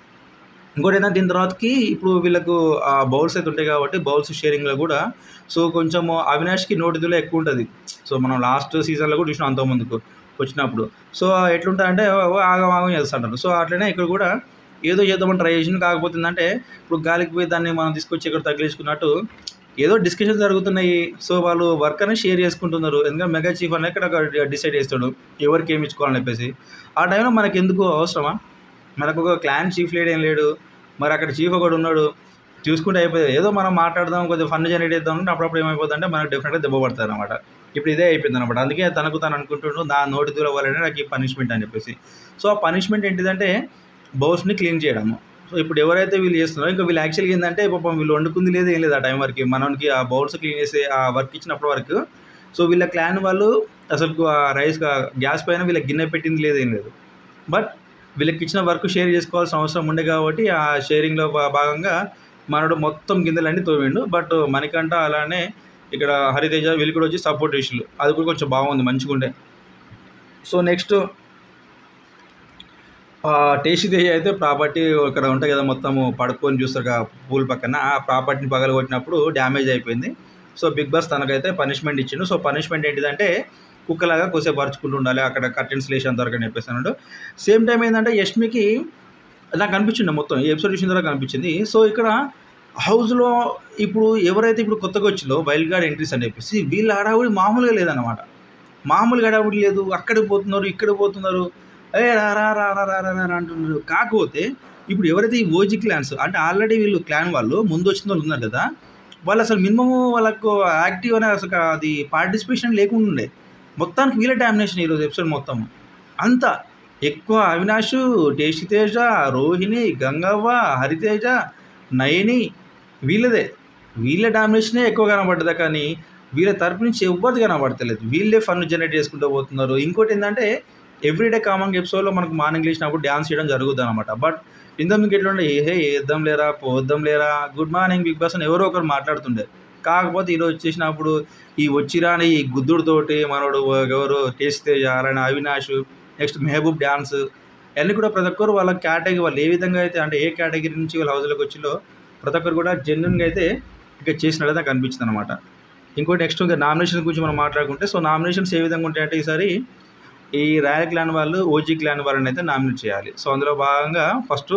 ఇంకోటి ఏంటంటే దీని తర్వాతకి ఇప్పుడు వీళ్ళకు ఆ బౌల్స్ అయితే ఉంటాయి కాబట్టి బౌల్స్ షేరింగ్లో కూడా సో కొంచెం అవినాష్కి నోటిదిలో ఎక్కువ ఉంటుంది. సో మనం లాస్ట్ సీజన్లో కూడా చూసినాం అంత ముందుకు వచ్చినప్పుడు. సో ఎట్లుంటుందంటే ఆగం ఆగం చేస్తుంటారు. సో అట్లనే ఇక్కడ కూడా ఏదో చేద్దామని ట్రై చేసింది, కాకపోతే ఏంటంటే ఇప్పుడు గాలికి పోయి దాన్ని మనం తీసుకొచ్చి ఇక్కడ తగిలించుకున్నట్టు ఏదో డిస్కషన్ జరుగుతున్నాయి. సో వాళ్ళు వర్క్ అనేది షేర్ చేసుకుంటున్నారు. ఎందుకంటే మెగా చీఫ్ అనేది ఇక్కడ డిసైడ్ చేస్తాడు ఎవరికి ఏమి ఇచ్చుకోవాలని చెప్పేసి. ఆ టైంలో మనకి ఎందుకు అవసరమా, మనకు ఒక క్లాన్ చీఫ్ లేడు ఏం లేడు, మరి అక్కడ చీఫ్ ఒకడు ఉన్నాడు చూసుకుంటే అయిపోయింది. ఏదో మనం మాట్లాడదాం కొద్దిగా ఫన్ జనరేట్ చేద్దాం అంటే అప్పుడప్పుడు ఏమైపోతుంది అంటే మనకు డెఫినెట్గా దెబ్బ పడుతుంది అనమాట. ఇప్పుడు ఇదే అయిపోయింది అనమాట. అందుకే తనకు తను అనుకుంటుండ్రు నా నోటి దూరం అవ్వాలంటే నాకు ఈ పనిష్మెంట్ అని చెప్పేసి. సో ఆ పనిష్మెంట్ ఏంటిదంటే బౌల్స్ని క్లీన్ చేయడము. సో ఇప్పుడు ఎవరైతే వీళ్ళు చేస్తున్నారో ఇంకా వీళ్ళు యాక్చువల్గా ఏంటంటే పాపం వీళ్ళు వండుకుంది లేదు ఏం లేదు ఆ టైం వరకు మనకి ఆ బౌల్స్ క్లీన్ చేసే ఆ వర్క్ ఇచ్చినప్పటి వరకు. సో వీళ్ళ క్లాన్ వాళ్ళు అసలు ఆ రైస్ గ్యాస్ పైన వీళ్ళకి గిన్నె పెట్టింది లేదు ఏం లేదు. బట్ వీళ్ళకి ఇచ్చిన వర్క్ షేర్ చేసుకోవాల్సిన అవసరం ఉండే కాబట్టి ఆ షేరింగ్లో భాగంగా మనోడు మొత్తం గిన్నెలన్నీ తోమిండు. బట్ మణికంఠ అలానే ఇక్కడ హరితేజ వీళ్ళు కూడా వచ్చి సపోర్ట్ చేసిళ్ళు. అది కూడా కొంచెం బాగుంది, మంచిగుండే. సో నెక్స్ట్ టేస్టీ తేజ అయితే ప్రాపర్టీ ఇక్కడ ఉంటాయి కదా, మొత్తము పడుకొని చూస్తారు కదా పూల్ పక్కన, ఆ ప్రాపర్టీని పగలగొట్టినప్పుడు డ్యామేజ్ అయిపోయింది. సో బిగ్ బాస్ తనకైతే పనిష్మెంట్ ఇచ్చిండు. సో పనిష్మెంట్ ఏంటిదంటే కుక్కలాగా కొద్దిసేపు పరుచుకుంటూ ఉండాలి అక్కడ కర్టెన్స్ లేచేంత వరకు అని చెప్పేసి అన్నాడు. సేమ్ టైం ఏంటంటే యష్మికి నాకు అనిపించింది మొత్తం ఈ ఎపిసోడ్ చూసిన తర్వాత అనిపించింది. సో ఇక్కడ హౌస్లో ఇప్పుడు ఎవరైతే ఇప్పుడు కొత్తగా వచ్చిందో వైల్డ్ కార్డ్ ఎంట్రీస్ అని చెప్పేసి వీళ్ళ హడావుడి మామూలుగా లేదన్నమాట. మామూలుగా హడావుడి లేదు, అక్కడికి పోతున్నారు ఇక్కడికి పోతున్నారు, ఏ రా రా రా రా రా రా రా అంటున్నారు. కాకపోతే ఇప్పుడు ఎవరైతే ఈ ఓజీ క్లాన్స్ అంటే ఆల్రెడీ వీళ్ళు క్లాన్ వాళ్ళు ముందు వచ్చిన వాళ్ళు ఉన్నారు కదా, వాళ్ళు అసలు మినిమం వాళ్ళకు యాక్టివ్ అనే అసలు అది పార్టిసిపేషన్ లేకుండా ఉండే. మొత్తానికి వీళ్ళ డామినేషన్ ఈరోజు ఎపిసోడ్ మొత్తం అంతా ఎక్కువ. అవినాష్, టేస్టీ తేజ, రోహిణి, గంగవ్వ, హరితేజ, నయని వీళ్ళదే వీళ్ళ డామినేషనే ఎక్కువ కనబడ్డదా, కానీ వీళ్ళ తరపు నుంచి ఎవ్వరిది కనబడతలేదు. వీళ్ళే ఫన్ జనరేట్ చేసుకుంటూ పోతున్నారు. ఇంకోటి ఏంటంటే ఎవ్రీడే కామన్ ఎపిసోడ్లో మనకు మార్నింగ్ లేచినప్పుడు డ్యాన్స్ చేయడం జరుగుతుంది అనమాట. బట్ ఇంతకుముందుకు ఎట్లా ఉండే, ఏ వేద్దాం లేరా పోద్దాం లేరా గుడ్ మార్నింగ్ బిగ్ బాస్ అని ఎవరో ఒకరు మాట్లాడుతుండే. కాకపోతే ఈరోజు వచ్చేసినప్పుడు ఈ వచ్చిరాని ఈ గుద్దుడితోటి మనోడు ఎవరు టేస్ట్ అలానే అవినాష్, నెక్స్ట్ మెహబూబ్ డ్యాన్స్ అన్నీ కూడా ప్రతి ఒక్కరు వాళ్ళ కేటగిరీ వాళ్ళు ఏ విధంగా అయితే అంటే ఏ కేటగిరీ నుంచి వాళ్ళ హౌస్లోకి వచ్చిలో ప్రతి ఒక్కరు కూడా జెన్యున్గా అయితే ఇక చేసినట్టు నాకు అనిపించింది అనమాట. ఇంకోటి నెక్స్ట్ ఇంకా నామినేషన్ గురించి మనం మాట్లాడుకుంటే, సో నామినేషన్స్ ఏ విధంగా ఉంటాయంటే ఈసారి ఈ రాయల్ క్లాన్ వాళ్ళు ఓజీ క్లాన్ వాళ్ళని అయితే నామినేట్ చేయాలి. సో అందులో భాగంగా ఫస్ట్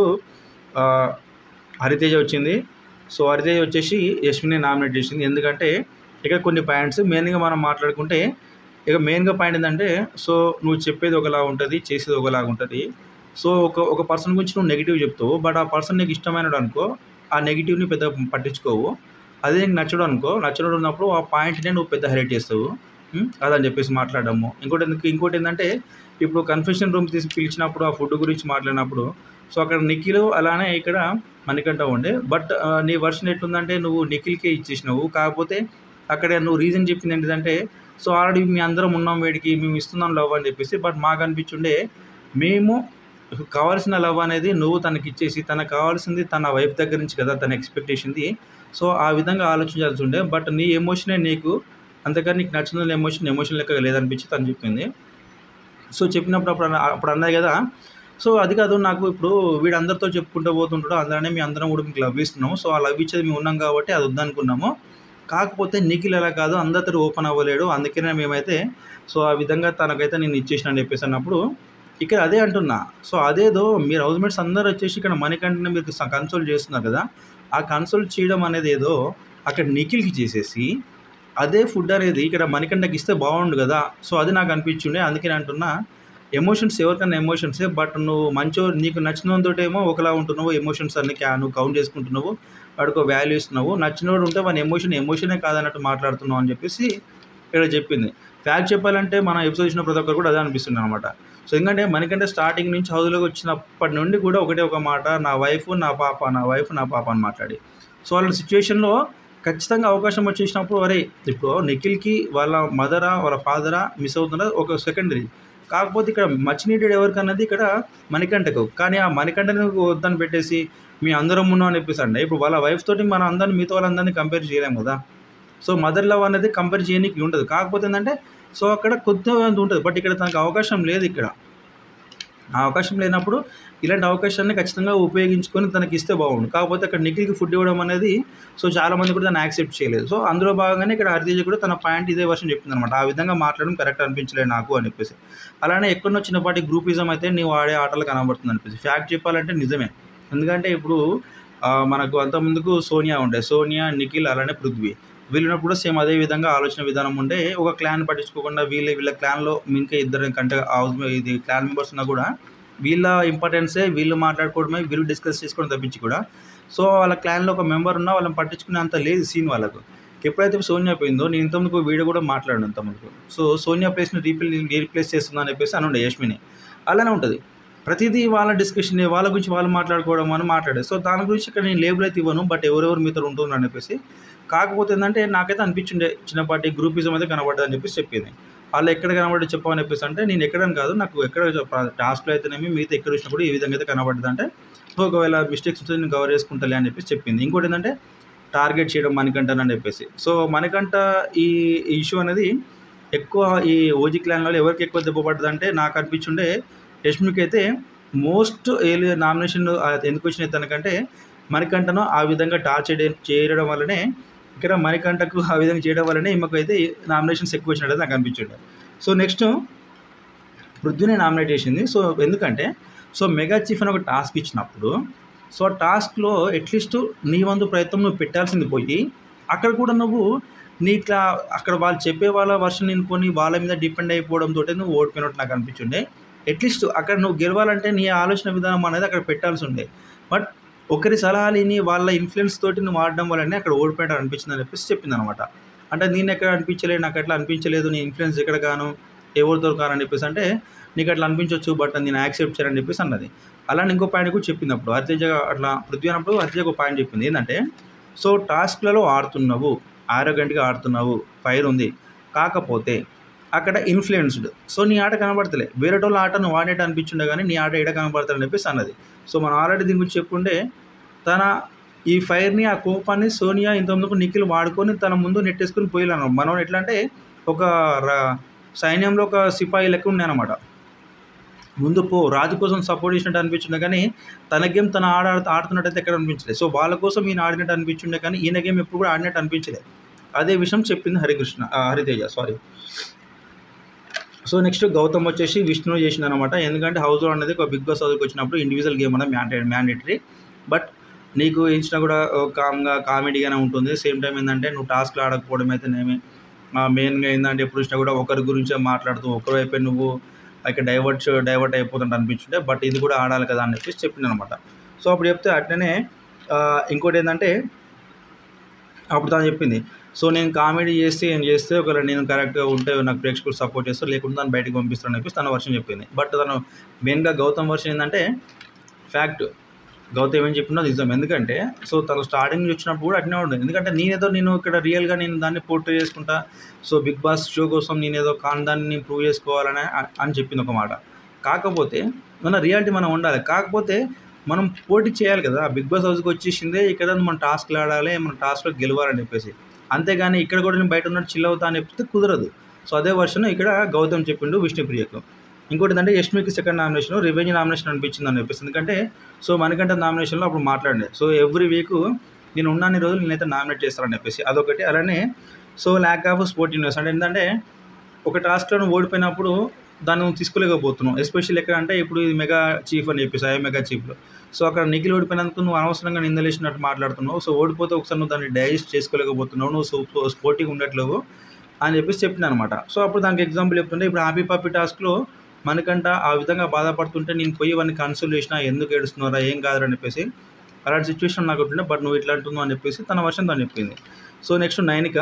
హరితేజ వచ్చింది. సో హరితేజ వచ్చేసి యష్మిని నామినేట్ చేసింది. ఎందుకంటే ఇక కొన్ని పాయింట్స్ మెయిన్గా మనం మాట్లాడుకుంటే ఇక మెయిన్గా పాయింట్ ఏంటంటే, సో నువ్వు చెప్పేది ఒకలా ఉంటుంది, చేసేది ఒకలాగా ఉంటుంది. సో ఒక ఒక పర్సన్ గురించి నువ్వు నెగిటివ్ చెప్తావు, బట్ ఆ పర్సన్ నీకు ఇష్టమైనడు అనుకో ఆ నెగిటివ్ని పెద్ద పట్టించుకోవు. అదే నీకు నచ్చడం అనుకో, నచ్చడం ఉన్నప్పుడు ఆ పాయింట్నే నువ్వు పెద్ద హైలైట్ చేస్తావు. అదని చెప్పేసి మాట్లాడము. ఇంకోటి ఎందుకు ఇంకోటి ఏంటంటే ఇప్పుడు కన్ఫెషన్ రూమ్ తీసి పిలిచినప్పుడు ఆ ఫుడ్ గురించి మాట్లాడినప్పుడు సో అక్కడ నిఖిల్ అలానే ఇక్కడ మణికంఠ ఉండే. బట్ నీ వర్షన్ ఎట్లుందంటే నువ్వు నిఖిల్కే ఇచ్చేసినావు. కాకపోతే అక్కడ నువ్వు రీజన్ చెప్పింది ఏంటిదంటే, సో ఆల్రెడీ మీ అందరం ఉన్నాం వేడికి మేము ఇస్తున్నాం లవ్ అని చెప్పేసి. బట్ మాకు అనిపించుండే మేము కావాల్సిన లవ్ అనేది నువ్వు తనకి ఇచ్చేసి తనకు కావాల్సింది తన వైఫ్ దగ్గర నుంచి కదా తన ఎక్స్పెక్టేషన్ది. సో ఆ విధంగా ఆలోచించాల్సి ఉండే. బట్ నీ ఎమోషనే నీకు అంతకని నీకు నచ్చిన ఎమోషన్ ఎమోషన్ లెక్క లేదనిపించి తను చెప్పింది. సో చెప్పినప్పుడు అప్పుడు అప్పుడు అన్నది కదా, సో అది కాదు నాకు ఇప్పుడు వీడు అందరితో చెప్పుకుంటూ పోతుంటాడు, అందులోనే మీ అందరం కూడా మీకు లవ్ ఇస్తున్నాము. సో ఆ లవ్ ఇచ్చేది మేము ఉన్నాం కాబట్టి అది వద్దనుకున్నాము. కాకపోతే నిఖిల్ ఎలా కాదు అందరితో ఓపెన్ అవ్వలేడు, అందుకనే మేమైతే సో ఆ విధంగా తనకైతే నేను ఇచ్చేసిన అని చెప్పేసి అన్నప్పుడు ఇక్కడ అదే అంటున్నా. సో అదేదో మీరు హౌస్మేట్స్ అందరూ వచ్చేసి ఇక్కడ మణికంఠని మీరు కన్సోల్ చేస్తున్నారు కదా, ఆ కన్సోల్ చేయడం అనేది ఏదో అక్కడ నిఖిల్కి చేసేసి అదే ఫుడ్ అనేది ఇక్కడ మణికంఠకి ఇస్తే బాగుండు కదా. సో అది నాకు అనిపించుండే. అందుకని అంటున్నా ఎమోషన్స్ ఎవరికైనా ఎమోషన్సే. బట్ నువ్వు మంచో నీకు నచ్చినంతోటేమో ఒకలా ఉంటున్నావు, ఎమోషన్స్ అన్ని క్యా నువ్వు కౌంట్ చేసుకుంటున్నావు, వాడికి వాల్యూ ఇస్తున్నావు. నచ్చినోడు ఉంటే వాని ఎమోషన్ ఎమోషనే కాదన్నట్టు మాట్లాడుతున్నావు అని చెప్పేసి ఇక్కడ చెప్పింది. ఫ్యాక్ట్ చెప్పాలంటే మన ఎపిసోడ్ ఇచ్చిన ప్రతి ఒక్కరు కూడా అదే అనిపిస్తుంది అనమాట. సో ఎందుకంటే మనకంటే స్టార్టింగ్ నుంచి హౌస్లోకి వచ్చినప్పటి నుండి కూడా ఒకటే ఒక మాట, నా వైఫ్ నా పాప నా వైఫ్ నా పాప అని మాట్లాడి. సో వాళ్ళ సిచ్యువేషన్లో ఖచ్చితంగా అవకాశం వచ్చేసినప్పుడు అరే ఇప్పుడు నిఖిల్కి వాళ్ళ మదరా వాళ్ళ ఫాదరా మిస్ అవుతున్నా ఒక సెకండరీ. కాకపోతే ఇక్కడ మచ్ నీడెడ్ ఎవరికన్నది ఇక్కడ మణికంఠకు. కానీ ఆ మణికంఠని వద్దని పెట్టేసి మీ అందరం ఉన్నాం అని చెప్పేసి అంటే ఇప్పుడు వాళ్ళ వైఫ్ తోటి మన అందరిని మిగతా వాళ్ళందరినీ కంపేర్ చేయలేము కదా. సో మదర్ లవ్ అనేది కంపేర్ చేయడానికి ఉండదు. కాకపోతే ఏంటంటే సో అక్కడ కొద్దిగా ఉంటుంది, బట్ ఇక్కడ తనకు అవకాశం లేదు. ఇక్కడ ఆ అవకాశం లేనప్పుడు ఇలాంటి అవకాశాన్ని ఖచ్చితంగా ఉపయోగించుకొని తనకి ఇస్తే బాగుండు. కాకపోతే అక్కడ నిఖిల్కి ఫుడ్ ఇవ్వడం అనేది సో చాలామంది కూడా దాన్ని యాక్సెప్ట్ చేయలేదు. సో అందులో భాగంగానే ఇక్కడ హరితేజ కూడా తన పాయింట్ ఇదే వర్షన్ చెప్తుంది అనమాట. ఆ విధంగా మాట్లాడడం కరెక్ట్ అనిపించలేదు నాకు అని చెప్పేసి. అలానే ఎక్కడో చిన్నపాటి గ్రూపిజం అయితే నీవు ఆడే ఆటలు కనబడుతుంది అనిపించి. ఫ్యాక్ట్ చెప్పాలంటే నిజమే. ఎందుకంటే ఇప్పుడు మనకు అంతకుముందుకు సోనియా ఉండే, సోనియా నిఖిల్ అలానే పృథ్వీ వీళ్ళున్నప్పుడు సేమ్ అదే విధంగా ఆలోచన విధానం ఉండే. ఒక క్లాన్ పట్టించుకోకుండా వీళ్ళ వీళ్ళ క్లాన్లో ఇంకా ఇద్దరు కంటే హౌస్ ఇది క్లాన్ మెంబర్స్ ఉన్నా కూడా వీళ్ళ ఇంపార్టెన్సే వీళ్ళు మాట్లాడుకోవడమే వీళ్ళు డిస్కస్ చేసుకోవడం తప్పించి కూడా సో వాళ్ళ క్లాన్లో ఒక మెంబర్ ఉన్నా వాళ్ళని పట్టించుకునే అంత లేదు సీన్ వాళ్ళకు. ఎప్పుడైతే సోనియా పోయిందో నేను ఇంతకుముందుకు వీడియో కూడా మాట్లాడాను ఇంతకుముందుకు. సో సోనియా ప్లేస్ని రీప్లే రీప్లేస్ చేస్తుందని అని చెప్పేసి అని ఉండే యష్మిని. అలానే ఉంటుంది ప్రతిదీ వాళ్ళ డిస్కషన్ వాళ్ళ గురించి వాళ్ళు మాట్లాడుకోవడం అని మాట్లాడేది. సో దాని గురించి ఇక్కడ నేను లేబుల్ అయితే ఇవ్వను, బట్ ఎవరెవరు మీతో ఉంటుందని చెప్పేసి. కాకపోతే ఏంటంటే నాకైతే అనిపించిండే చిన్నపాటి గ్రూపిజం అయితే కనబడ్డదని చెప్పేసి చెప్పింది. వాళ్ళు ఎక్కడ కనబడి చెప్పమని చెప్పేసి అంటే నేను ఎక్కడని కాదు నాకు ఎక్కడ టాస్క్లో అయితేనేమి మిగతా ఎక్కడ వచ్చినా కూడా ఈ విధంగా అయితే కనబడుతుంది అంటే సో ఒకవేళ మిస్టేక్స్ ఉంటే నేను కవర్ చేసుకుంటాలే అని చెప్పేసి చెప్పింది. ఇంకోటి ఏంటంటే టార్గెట్ చేయడం మణికంఠన్ చెప్పేసి. సో మణికంఠ ఈ ఇష్యూ అనేది ఎక్కువ ఈ ఓజీ క్లాన్లో ఎవరికి ఎక్కువ దెబ్బ పడుతుంది అంటే నాకు అనిపించుండే యష్మికి అయితే మోస్ట్ ఏ నామినేషన్ ఎందుకు వచ్చినాయి తనకంటే మణికంఠను ఆ విధంగా టార్చర్ చేయడం వల్లనే ఇక్కడ మణికంఠకు ఆ విధంగా చేయడం వల్లనే ఈమెకు అయితే నామినేషన్స్ ఎక్కువ వచ్చినట్టు నాకు అనిపించింది. సో నెక్స్ట్ పృథ్వీని నామినేట్ చేసింది. సో ఎందుకంటే సో మెగా చీఫ్ అని ఒక టాస్క్ ఇచ్చినప్పుడు సో ఆ టాస్క్లో అట్లీస్ట్ నీ వంతు ప్రయత్నం నువ్వు పెట్టాల్సింది పోయి అక్కడ కూడా నువ్వు నీకు అక్కడ వాళ్ళు చెప్పే వాళ్ళ వర్షన్ నినుకొని వాళ్ళ మీద డిపెండ్ అయిపోవడంతో నువ్వు ఓడిపోయినట్టు నాకు అనిపించుండే. అట్లీస్ట్ అక్కడ నువ్వు గెలవాలంటే నీ ఆలోచన విధానం అనేది అక్కడ పెట్టాల్సి ఉండే. బట్ ఒకరి సలహాలు విని వాళ్ళ ఇన్ఫ్లుయెన్స్ తోటి నువ్వు వాడడం వల్లనే అక్కడ ఓడిపోయాడు అనిపించింది అని చెప్పేసి చెప్పింది అనమాట. అంటే నేను ఎక్కడ అనిపించలేదు, నాకు అట్లా అనిపించలేదు, నీ ఇన్ఫ్లుయెన్స్ ఎక్కడ కాను ఎవరితో కానని చెప్పేసి అంటే నీకు అట్లా అనిపించవచ్చు బట్ నేను యాక్సెప్ట్ చేయని చెప్పేసి అన్నది. అలానే ఇంకో పాయింట్ కూడా చెప్పింది అప్పుడు హరితేజ అట్లా పృథ్వీ అన్నప్పుడు హరితేజ ఒక పాయింట్ చెప్పింది ఏంటంటే సో టాస్క్లలో ఆడుతున్నావు, ఆరోగ్యంగా ఆడుతున్నావు, ఫైర్ ఉంది, కాకపోతే అక్కడ ఇన్ఫ్లుయెన్స్డ్ సో నీ ఆట కనబడతలే, వేరే వాళ్ళ ఆట నువ్వు ఆడేట అనిపించుండే కానీ నీ ఆట ఏడ కనబడతాడని చెప్పేసి అన్నది. సో మనం ఆల్రెడీ దీని గురించి చెప్పుకుంటే తన ఈ ఫైర్ని ఆ కోపాన్ని సోనియా ఇంతకుముందుకు నిఖిల్ వాడుకొని తన ముందు నెట్టేసుకుని పోయిలాను. మనం ఎట్లా అంటే ఒక సైన్యంలో ఒక సిపాయి లెక్క ఉండే అనమాట. ముందు పో రాజు కోసం సపోర్ట్ చేసినట్టు అనిపించిండే కానీ తన గేమ్ తన ఆడ ఆడుతున్నట్టయితే ఎక్కడ అనిపించలేదు. సో వాళ్ళ కోసం ఈయన ఆడినట్టు అనిపించిండే కానీ ఈయన గేమ్ ఎప్పుడు కూడా ఆడినట్టు అనిపించలేదు. అదే విషయం చెప్పింది Harikrishna Hariteja sorry. So next Gautam వచ్చేసి విష్ణు చేసింది అనమాట. ఎందుకంటే హౌస్లో అనేది ఒక బిగ్ బాస్ హౌస్కి వచ్చినప్పుడు ఇండివిజువల్ గేమ్ అనేది మ్యాండే మ్యాండేటరీ బట్ నీకు ఇచ్చినా కూడా కామ్గా కామెడీగానే ఉంటుంది. సేమ్ టైం ఏంటంటే నువ్వు టాస్క్లు ఆడకపోవడం అయితేనేమి మెయిన్గా ఏంటంటే ఎప్పుడు వచ్చినా కూడా ఒకరి గురించే మాట్లాడుతూ ఒకరివైపు నువ్వు ఇక్కడ డైవర్ట్ డైవర్ట్ అయిపోతుంటే అనిపించుంటే బట్ ఇది కూడా ఆడాలి కదా అని చెప్పేసి చెప్పింది అనమాట. సో అప్పుడు చెప్తే అట్లనే ఇంకోటి ఏంటంటే అప్పుడు తను చెప్పింది సో నేను కామెడీ చేస్తే ఏం చేస్తే ఒకవేళ నేను కరెక్ట్గా ఉంటే నాకు ప్రేక్షకులు సపోర్ట్ చేస్తారు, లేకుంటే దాన్ని బయటకు పంపిస్తాను అని చెప్పేసి తన వర్షన్ చెప్పింది. బట్ తను మెయిన్గా గౌతమ్ వర్షన్ ఏంటంటే ఫ్యాక్ట్ గౌతమ్ ఏమని చెప్పినా నిజం. ఎందుకంటే సో తను స్టార్టింగ్ నుంచి వచ్చినప్పుడు కూడా అట్నే ఉంటుంది. ఎందుకంటే నేనేదో నేను ఇక్కడ రియల్గా నేను దాన్ని పోర్ట్రే చేసుకుంటా సో బిగ్ బాస్ షో కోసం నేనేదో కాని దాన్ని ప్రూవ్ చేసుకోవాలని అని చెప్పింది ఒక మాట. కాకపోతే మన రియాలిటీ మనం ఉండాలి, కాకపోతే మనం పోటీ చేయాలి కదా. బిగ్ బాస్ హౌస్కి వచ్చేసిందే ఇక్కడ మనం టాస్క్లు ఆడాలి, మన టాస్క్లో గెలవాలని చెప్పేసి, అంతేగాని ఇక్కడ కూడా నేను బయట ఉన్నట్టు చిల్ అవుతా అని చెప్తే కుదరదు. సో అదే వర్షన్ ఇక్కడ గౌతమ్ చెప్పిండు విష్ణుప్రియకు. ఇంకోటి ఏంటంటే యష్మికి సెకండ్ నామినేషన్ రివెంజ్ నామినేషన్ అనిపించింది అని చెప్పేసి. ఎందుకంటే సో మనకంటే నామినేషన్లో అప్పుడు మాట్లాడే సో ఎవ్రీ వీక్ నేను ఉన్నాను రోజులు నేనైతే నామినేట్ చేస్తానని చెప్పేసి అదొకటి. అలానే సో ల్యాక్ ఆఫ్ స్పోర్టివ్నెస్ అంటే ఏంటంటే ఒక టాస్క్లో నువ్వు ఓడిపోయినప్పుడు దాన్ని నువ్వు తీసుకోలేకపోతున్నావు. ఎస్పెషల్లీ ఎక్కడ అంటే ఇప్పుడు ఇది మెగా చీఫ్ అని చెప్పేసి ఐ మెగా చీఫ్లో సో అక్కడ నిఖిల్ ఓడిపోయినందుకు నువ్వు అనవసరంగా నిందలేసినట్టు మాట్లాడుతున్నావు. సో ఓడిపోతే ఒకసారి నువ్వు దాన్ని డైజెస్ట్ చేసుకోలేకపోతున్నావు, నువ్వు సో స్పోర్టివ్గా ఉండట్లేవు అని చెప్పేసి చెప్పిన అనమాట. సో అప్పుడు దానికి ఎగ్జాంపుల్ చెప్తుంటే ఇప్పుడు హ్యాపీ పప్పీ టాస్క్లో మనకంట ఆ విధంగా బాధపడుతుంటే నేను పోయి వాడిని కన్సోల్ చేసినా ఎందుకు ఏడుస్తున్నారా ఏం కాదని చెప్పేసి అలాంటి సిచ్యువేషన్ నాకు ఉంటుండే బట్ నువ్వు ఇట్లా అంటున్నావు అని చెప్పేసి తన వర్షన్ తను చెప్పింది. సో నెక్స్ట్ నైనిక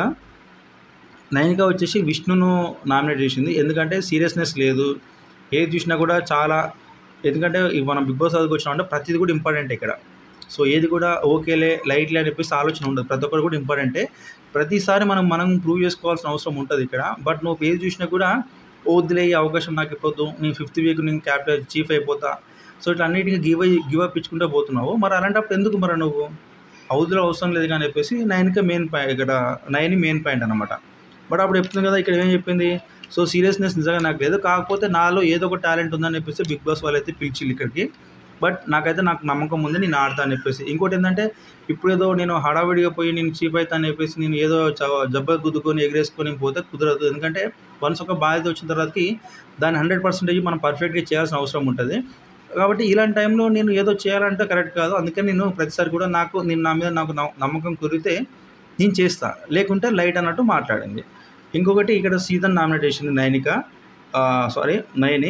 నైనిక వచ్చేసి విష్ణును నామినేట్ చేసింది. ఎందుకంటే సీరియస్నెస్ లేదు, ఏది చూసినా కూడా చాలా, ఎందుకంటే మనం బిగ్ బాస్ హౌస్కి వచ్చినామంటే ప్రతిది కూడా ఇంపార్టెంట్ ఇక్కడ. సో ఏది కూడా ఓకేలే లైట్లే అని చెప్పేసి ఆలోచన ఉండదు, ప్రతి ఒక్కరు కూడా ఇంపార్టెంటే. ప్రతిసారి మనం మనం ప్రూవ్ చేసుకోవాల్సిన అవసరం ఉంటుంది ఇక్కడ. బట్ నువ్వు ఏది చూసినా కూడా వద్దులే ఈ అవకాశం నాకు ఇవ్వద్దు, నేను ఫిఫ్త్ వీక్ నేను క్యాప్టెన్ చీఫ్ అయిపోతా, సో ఇట్లా అన్నిటికీ గివ్ గివ్ అప్ ఇచ్చుకుంటూ పోతున్నావు. మరి అలాంటప్పుడు ఎందుకు మరి నువ్వు హౌస్లో అవసరం లేదు కానీ చెప్పేసి నైన్కే మెయిన్ పాయింట్ ఇక్కడ నైన్ మెయిన్ పాయింట్ అనమాట. బట్ అప్పుడు చెప్తుంది కదా ఇక్కడ ఏం చెప్పింది సో సీరియస్నెస్ నిజంగా నాకు లేదు, కాకపోతే నాలో ఏదో ఒక టాలెంట్ ఉందని చెప్పేసి బిగ్ బాస్ వాళ్ళు అయితే పిలిచిల్లు ఇక్కడికి. బట్ నాకైతే నాకు నమ్మకం ఉంది నేను ఆడతా అని చెప్పేసి. ఇంకోటి ఏంటంటే ఇప్పుడు ఏదో నేను హడావిడిగా పోయి నేను చీఫ్ అవుతా అని చెప్పేసి నేను ఏదో జబ్బ గుద్దుకొని ఎగరేసుకొని పోతే కుదరదు. ఎందుకంటే వన్స్ ఒక బాధ్యత వచ్చిన తర్వాతకి దాన్ని హండ్రెడ్ పర్సెంటేజ్ మనం పర్ఫెక్ట్గా చేయాల్సిన అవసరం ఉంటుంది. కాబట్టి ఇలాంటి టైంలో నేను ఏదో చేయాలంటే కరెక్ట్ కాదు. అందుకని నేను ప్రతిసారి కూడా నాకు నేను నా మీద నాకు నమ్మకం కుదిరితే నేను చేస్తా, లేకుంటే లైట్ అన్నట్టు మాట్లాడింది. ఇంకొకటి ఇక్కడ సీతన్ నామినేట్ చేసింది నైనిక సారీ నైని.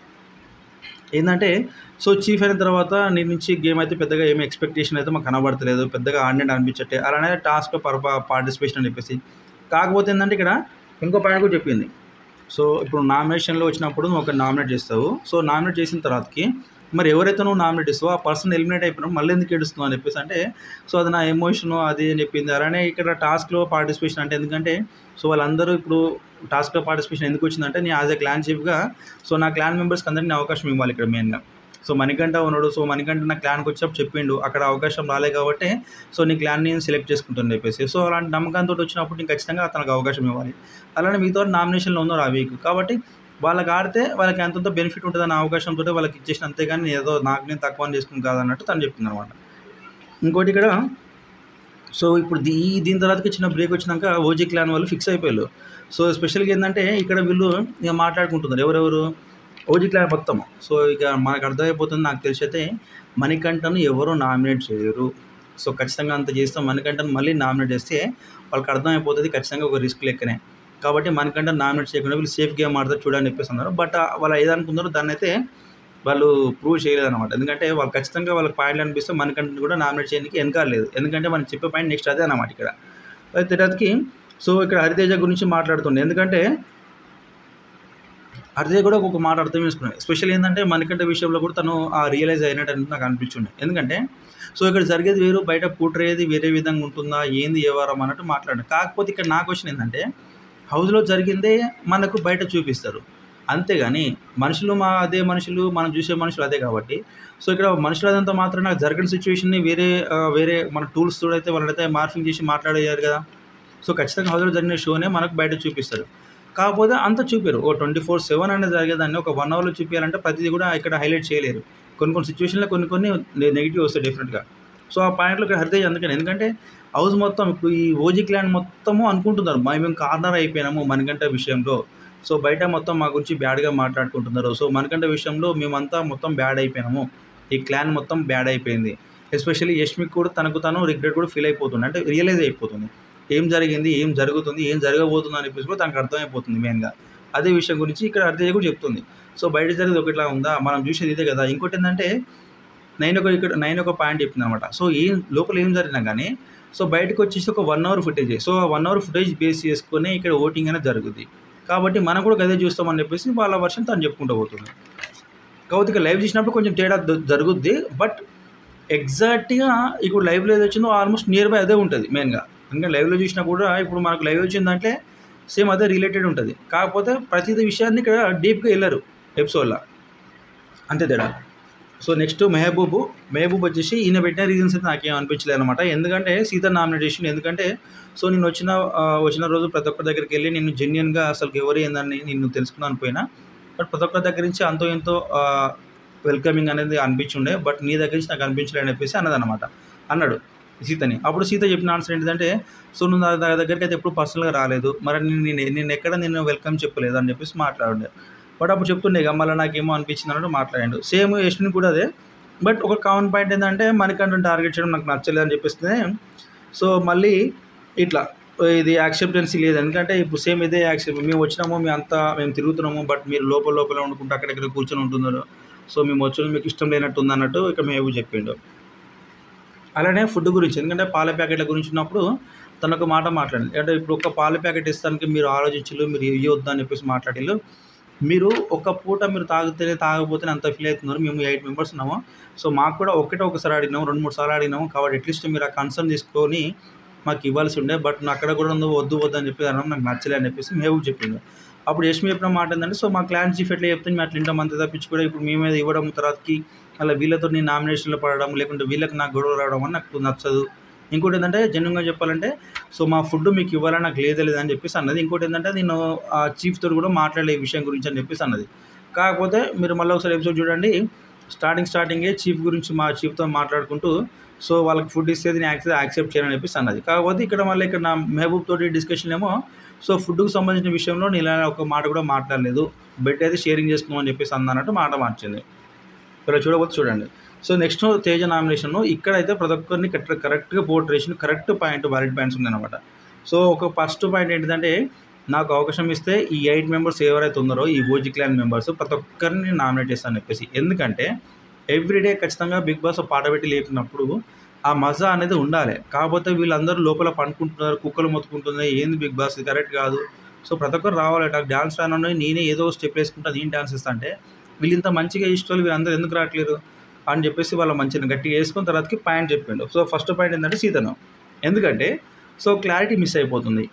ఏంటంటే సో చీఫ్ అయిన తర్వాత నీ నుంచి గేమ్ అయితే పెద్దగా ఏమి ఎక్స్పెక్టేషన్ అయితే మాకు కనబడతలేదు, పెద్దగా ఆడినట్టు అనిపించట్టే, అలానే టాస్క్ పర్ పార్టిసిపేషన్ అని చెప్పేసి. కాకపోతే ఏంటంటే ఇక్కడ ఇంకో పాయింట్ కూడా చెప్పింది. సో ఇప్పుడు నామినేషన్లో వచ్చినప్పుడు నువ్వు ఒక నామినేట్ చేస్తావు, సో నామినేట్ చేసిన తర్వాతకి మరి ఎవరైతే నువ్వు నామినేట్ ఇస్తావో ఆ పర్సన్ ఎలిమినేట్ అయిపోయినావు మళ్ళీ ఎందుకు ఏడుస్తున్నావు అని చెప్పేసి అంటే సో అది నా ఎమోషను అది అని చెప్పింది. అలానే ఇక్కడ టాస్క్లో పార్టిసిపేషన్ అంటే ఎందుకంటే సో వాళ్ళందరూ ఇప్పుడు టాస్క్లో పార్టిసిపేషన్ ఎందుకు వచ్చిందంటే నేను యాజ్ ఎ క్లాన్ చీఫ్గా సో నా క్లాన్ మెంబర్స్కి అందరినీ అవకాశం ఇవ్వాలి ఇక్కడ మెయిన్గా. సో మణికంఠ ఉన్నాడు, సో మణికంఠ నా క్లాన్కి వచ్చేప్పుడు చెప్పిండు అక్కడ అవకాశం రాలే కాబట్టి సో నీ క్లాన్ని నేను సెలెక్ట్ చేసుకుంటాను చెప్పేసి. సో అలాంటి నమ్మకంతో వచ్చినప్పుడు నేను ఖచ్చితంగా అతనికి అవకాశం ఇవ్వాలి. అలానే మిగతా నామినేషన్లో ఉన్నారు ఆ వీక్ కాబట్టి వాళ్ళకి ఆడితే వాళ్ళకి ఎంతంతో బెనిఫిట్ ఉంటుందన్న అవకాశంతో వాళ్ళకి ఇచ్చేసిన, అంతేగాని ఏదో నాకు నేను తక్కువ చేసుకుని కాదన్నట్టు తను చెప్తుంది అనమాట. ఇంకోటి ఇక్కడ సో ఇప్పుడు దీ దీని తర్వాతకి చిన్న బ్రేక్ వచ్చినాక ఓజీ క్లాన్ వాళ్ళు ఫిక్స్ అయిపోయారు. సో స్పెషల్గా ఏంటంటే ఇక్కడ వీళ్ళు ఇక మాట్లాడుకుంటున్నారు ఎవరెవరు ఓజీ క్లాన్ మొత్తం. సో ఇక మనకు అర్థమైపోతుంది, నాకు తెలిసి అయితే మణికంఠను ఎవరు నామినేట్ చేయరు. సో ఖచ్చితంగా అంత చేస్తాం, మణికంఠను మళ్ళీ నామినేట్ చేస్తే వాళ్ళకి అర్థమైపోతుంది ఖచ్చితంగా ఒక రిస్క్ లెక్కనే. కాబట్టి మణికంఠ నామినేట్ చేయకుండా వీళ్ళు సేఫ్ గేమ్ ఆడతారు చూడని చెప్పేసి అన్నారు. బట్ వాళ్ళు ఏదనుకున్నారో దాన్ని అయితే వాళ్ళు ప్రూవ్ చేయలేదన్నమాట. ఎందుకంటే వాళ్ళు ఖచ్చితంగా వాళ్ళకి పాయింట్లు అనిపిస్తే మణికంఠని కూడా నామినేట్ చేయడానికి వెనకాలేదు. ఎందుకంటే మనకి చెప్పే పాయింట్ నెక్స్ట్ అదే అన్నమాట ఇక్కడ. అయితే తర్వాతకి సో ఇక్కడ హరితేజ గురించి మాట్లాడుతుండే, ఎందుకంటే హరితేజ కూడా ఒక మాట అర్థం చేసుకున్నాయి. స్పెషల్ ఏంటంటే మణికంఠ విషయంలో కూడా తను ఆ రియలైజ్ అయినట్టు నాకు అనిపించింది. ఎందుకంటే సో ఇక్కడ జరిగేది వేరు, బయట పూటరేది వేరే విధంగా ఉంటుందా ఏంది ఏ వారం అన్నట్టు మాట్లాడారు. కాకపోతే ఇక్కడ నా క్వశ్చన్ ఏంటంటే హౌస్లో జరిగిందే మనకు బయట చూపిస్తారు, అంతేగాని మనుషులు మా అదే మనుషులు మనం చూసే మనుషులు అదే కాబట్టి సో ఇక్కడ మనుషులు అదంతా మాత్రం నాకు జరిగిన సిచ్యువేషన్ని వేరే వేరే మన టూల్స్ తోడైతే వాళ్ళైతే మార్ఫింగ్ చేసి మాట్లాడేయారు కదా. సో ఖచ్చితంగా హౌస్లో జరిగిన షోనే మనకు బయట చూపిస్తారు. కాకపోతే అంత చూపారు ఓ ట్వంటీ ఫోర్ సెవెన్ అనేది జరిగేదాన్ని ఒక వన్ అవర్లో చూపించాలంటే ప్రతిదీ కూడా ఇక్కడ హైలైట్ చేయలేరు. కొన్ని కొన్ని సిచ్యువేషన్లో కొన్ని కొన్ని నెగిటివ్ వస్తాయి డెఫినెట్గా. సో ఆ పాయింట్లో ఇక్కడ హరితేజ్ అందుకని, ఎందుకంటే హౌస్ మొత్తం ఇప్పుడు ఈ ఓజీ క్లాన్ మొత్తము అనుకుంటున్నారు మేము కార్నర్ అయిపోయినాము మణికంఠ విషయంలో. సో బయట మొత్తం మా గురించి బ్యాడ్గా మాట్లాడుకుంటున్నారు. సో మణికంఠ విషయంలో మేమంతా మొత్తం బ్యాడ్ అయిపోయినాము, ఈ క్లాన్ మొత్తం బ్యాడ్ అయిపోయింది. ఎస్పెషల్లీ యష్మిక్ కూడా తనకు తను రిగ్రెట్ కూడా ఫీల్ అయిపోతుంది, అంటే రియలైజ్ అయిపోతుంది ఏం జరిగింది ఏం జరుగుతుంది ఏం జరగబోతుంది అని చెప్పేసి కూడా తనకు అర్థమైపోతుంది మెయిన్గా. అదే విషయం గురించి ఇక్కడ హరితేజ కూడా చెప్తుంది. సో బయట జరిగేది ఒకటిలా ఉందా మనం చూసేది ఇదే కదా. ఇంకోటి ఏంటంటే నైన్ ఒక ఇక్కడ నైన్ ఒక పాయింట్ చెప్తుంది అనమాట. సో ఏం లోపల ఏం జరిగినా కానీ సో బయటకు వచ్చేసి ఒక వన్ అవర్ ఫుటేజ్, సో ఆ వన్ అవర్ ఫుటేజ్ బేస్ చేసుకొని ఇక్కడ ఓటింగ్ అనేది జరుగుతుంది కాబట్టి మనం కూడా గదే చూస్తామని చెప్పేసి వాళ్ళ వర్షన్ తను చెప్పుకుంటూ పోతుంది. కాబట్టి ఇక లైవ్ చూసినప్పుడు కొంచెం తేడా జరుగుద్ది, బట్ ఎగ్జాక్ట్గా ఇప్పుడు లైవ్లో ఏది వచ్చిందో ఆల్మోస్ట్ నియర్ బై అదే ఉంటుంది మెయిన్గా. ఎందుకంటే లైవ్లో చూసినా కూడా ఇప్పుడు మనకు లైవ్ వచ్చిందంటే సేమ్ అదే రిలేటెడ్ ఉంటుంది. కాకపోతే ప్రతి విషయాన్ని ఇక్కడ డీప్గా వెళ్ళరు ఎపిసోడ్లో, అంతే తేడా. సో నెక్స్ట్ మెహబూబు మెహబూబ్ వచ్చేసి ఈయన పెట్టిన రీజన్స్ అయితే నాకేం అనిపించలేదు అనమాట. ఎందుకంటే సీత నామినేట్ చేసిండు, ఎందుకంటే సో నేను వచ్చిన వచ్చిన రోజు ప్రతి ఒక్కరి దగ్గరికి వెళ్ళి నేను జెన్యున్గా అసలు ఎవరు ఏందని నిన్ను తెలుసుకున్నాను పోయినా, బట్ ప్రతి ఒక్కరి దగ్గర నుంచి అంతో ఎంతో వెల్కమింగ్ అనేది అనిపించుండే, బట్ నీ దగ్గర నుంచి నాకు అనిపించలేదు అని చెప్పేసి అన్నదన్నమాట అన్నాడు సీతని. అప్పుడు సీత చెప్పిన ఆన్సర్ ఏంటంటే సో నువ్వు నా దగ్గరికి అయితే ఎప్పుడు పర్సనల్గా రాలేదు, మరి నేను నేను ఎక్కడ నేను వెల్కమ్ చెప్పలేదు అని చెప్పేసి మాట్లాడే. బట్ అప్పుడు చెప్తుండే ఇక మళ్ళీ నాకేమో అనిపించింది అన్నట్టు మాట్లాడాడు. సేమ్ యశ్విన్ కూడా అదే, బట్ ఒక కామన్ పాయింట్ ఏంటంటే మణికంఠను టార్గెట్ చేయడం నాకు నచ్చలేదు అని చెప్పేస్తే సో మళ్ళీ ఇట్లా ఇది యాక్సెప్టెన్సీ లేదు. ఎందుకంటే ఇప్పుడు సేమ్ ఇదే యాక్సెప్ట్ మేము వచ్చినాము మేము అంతా మేము తిరుగుతున్నాము, బట్ మీరు లోపల లోపల వండుకుంటూ అక్కడెక్కడ కూర్చొని ఉంటున్నారు, సో మేము వచ్చి మీకు ఇష్టం లేనట్టు ఉందన్నట్టు ఇక మేము చెప్పిండు. అలానే ఫుడ్ గురించి, ఎందుకంటే పాల ప్యాకెట్ల గురించి ఉన్నప్పుడు తనకు మాట మాట్లాడింది, అంటే ఇప్పుడు ఒక పాల ప్యాకెట్ ఇస్తానికి మీరు ఆలోచించలు మీరు ఇవ్వద్దు అని చెప్పేసి మాట్లాడిల్లు. మీరు ఒక పూట మీరు తాగితేనే తాగకపోతేనే అంత ఫీల్ అవుతున్నారు, మేము ఎయిట్ మెంబర్స్ ఉన్నాము, సో మాకు కూడా ఒకటే ఒకసారి అడిగినాము రెండు మూడు సార్లు అడిగినాము, కాబట్టి అట్లీస్ట్ మీరు ఆ కన్సర్న్ తీసుకొని మాకు ఇవ్వాల్సి ఉండే, బట్ అక్కడ కూడా ఉందో వద్దు వద్దు అని చెప్పి అన్నాం, నాకు నచ్చలే అని చెప్పేసి మేము చెప్పింది. అప్పుడు యష్మి చెప్పిన మాట ఏంటంటే సో మా క్లాన్ చీఫ్ ఎట్లా చెప్తే మేము అట్లా ఇంటాం అంతే తప్పించి కూడా ఇప్పుడు మీ మీద ఇవ్వడం తర్వాతకి అలా వీళ్ళతో నేను నామినేషన్లో పడడం లేకుంటే వీళ్ళకి నాకు గొడవ రావడం అని నాకు నచ్చదు. ఇంకోటి ఏంటంటే జెన్యున్గా చెప్పాలంటే సో మా ఫుడ్ మీకు ఇవ్వాలని నాకు లేదే లేదని చెప్పేసి అన్నది. ఇంకోటి ఏంటంటే నేను ఆ చీఫ్తో కూడా మాట్లాడలే ఈ విషయం గురించి అని చెప్పేసి అన్నది. కాకపోతే మీరు మళ్ళీ ఒకసారి ఎపిసోడ్ చూడండి, స్టార్టింగ్ స్టార్టింగే చీఫ్ గురించి మా చీఫ్తో మాట్లాడుకుంటూ సో వాళ్ళకి ఫుడ్ ఇస్తే నేను యాక్సెప్ట్ యాక్సెప్ట్ చేయాలని చెప్పేసి అన్నది. కాకపోతే ఇక్కడ మళ్ళీ ఇక్కడ నా మెహబూబ్ తోటి డిస్కషన్ ఏమో సో ఫుడ్కు సంబంధించిన విషయంలో నేను ఇలా ఒక మాట కూడా మాట్లాడలేదు, బెడ్ అయితే షేరింగ్ చేసుకున్నామని చెప్పేసి అన్నట్టు మాట మార్చింది. ఇలా చూడబోతే చూడండి. సో నెక్స్ట్ తేజ నామినేషన్ ఇక్కడైతే ప్రతి ఒక్కరిని కరెక్ట్ కరెక్ట్గా పోర్ట్రేషన్ కరెక్ట్ పాయింట్ వాలిడ్ పాయింట్స్ ఉందన్నమాట. సో ఒక ఫస్ట్ పాయింట్ ఏంటంటే నాకు అవకాశం ఇస్తే ఈ ఎయిట్ మెంబర్స్ ఎవరైతే ఉన్నారో ఈ ఓజీ క్లాన్ మెంబర్స్ ప్రతి ఒక్కరిని నామినేట్ చేస్తాను చెప్పేసి, ఎందుకంటే ఎవ్రీడే ఖచ్చితంగా బిగ్ బాస్ పాట పెట్టి లేపినప్పుడు ఆ మజా అనేది ఉండాలి. కాకపోతే వీళ్ళందరూ లోపల పండుకుంటున్నారు, కుక్కలు మొత్తుకుంటున్నాయి, ఏంది బిగ్ బాస్ ఇది కరెక్ట్ కాదు. సో ప్రతి ఒక్కరు రావాలి, నాకు డ్యాన్స్ రాను నేనే ఏదో స్టెప్ వేసుకుంటా నేను డ్యాన్స్ ఇస్తా అంటే వీళ్ళు ఇంత మంచిగా ఇష్టోళ్ళు వీళ్ళందరూ ఎందుకు రావట్లేదు అని చెప్పేసి వాళ్ళు మంచిగా గట్టిగా వేసుకున్న తర్వాతకి పాయింట్ చెప్పిండు. సో ఫస్ట్ పాయింట్ ఏంటంటే సీతను, ఎందుకంటే సో క్లారిటీ మిస్ అయిపోతుంది.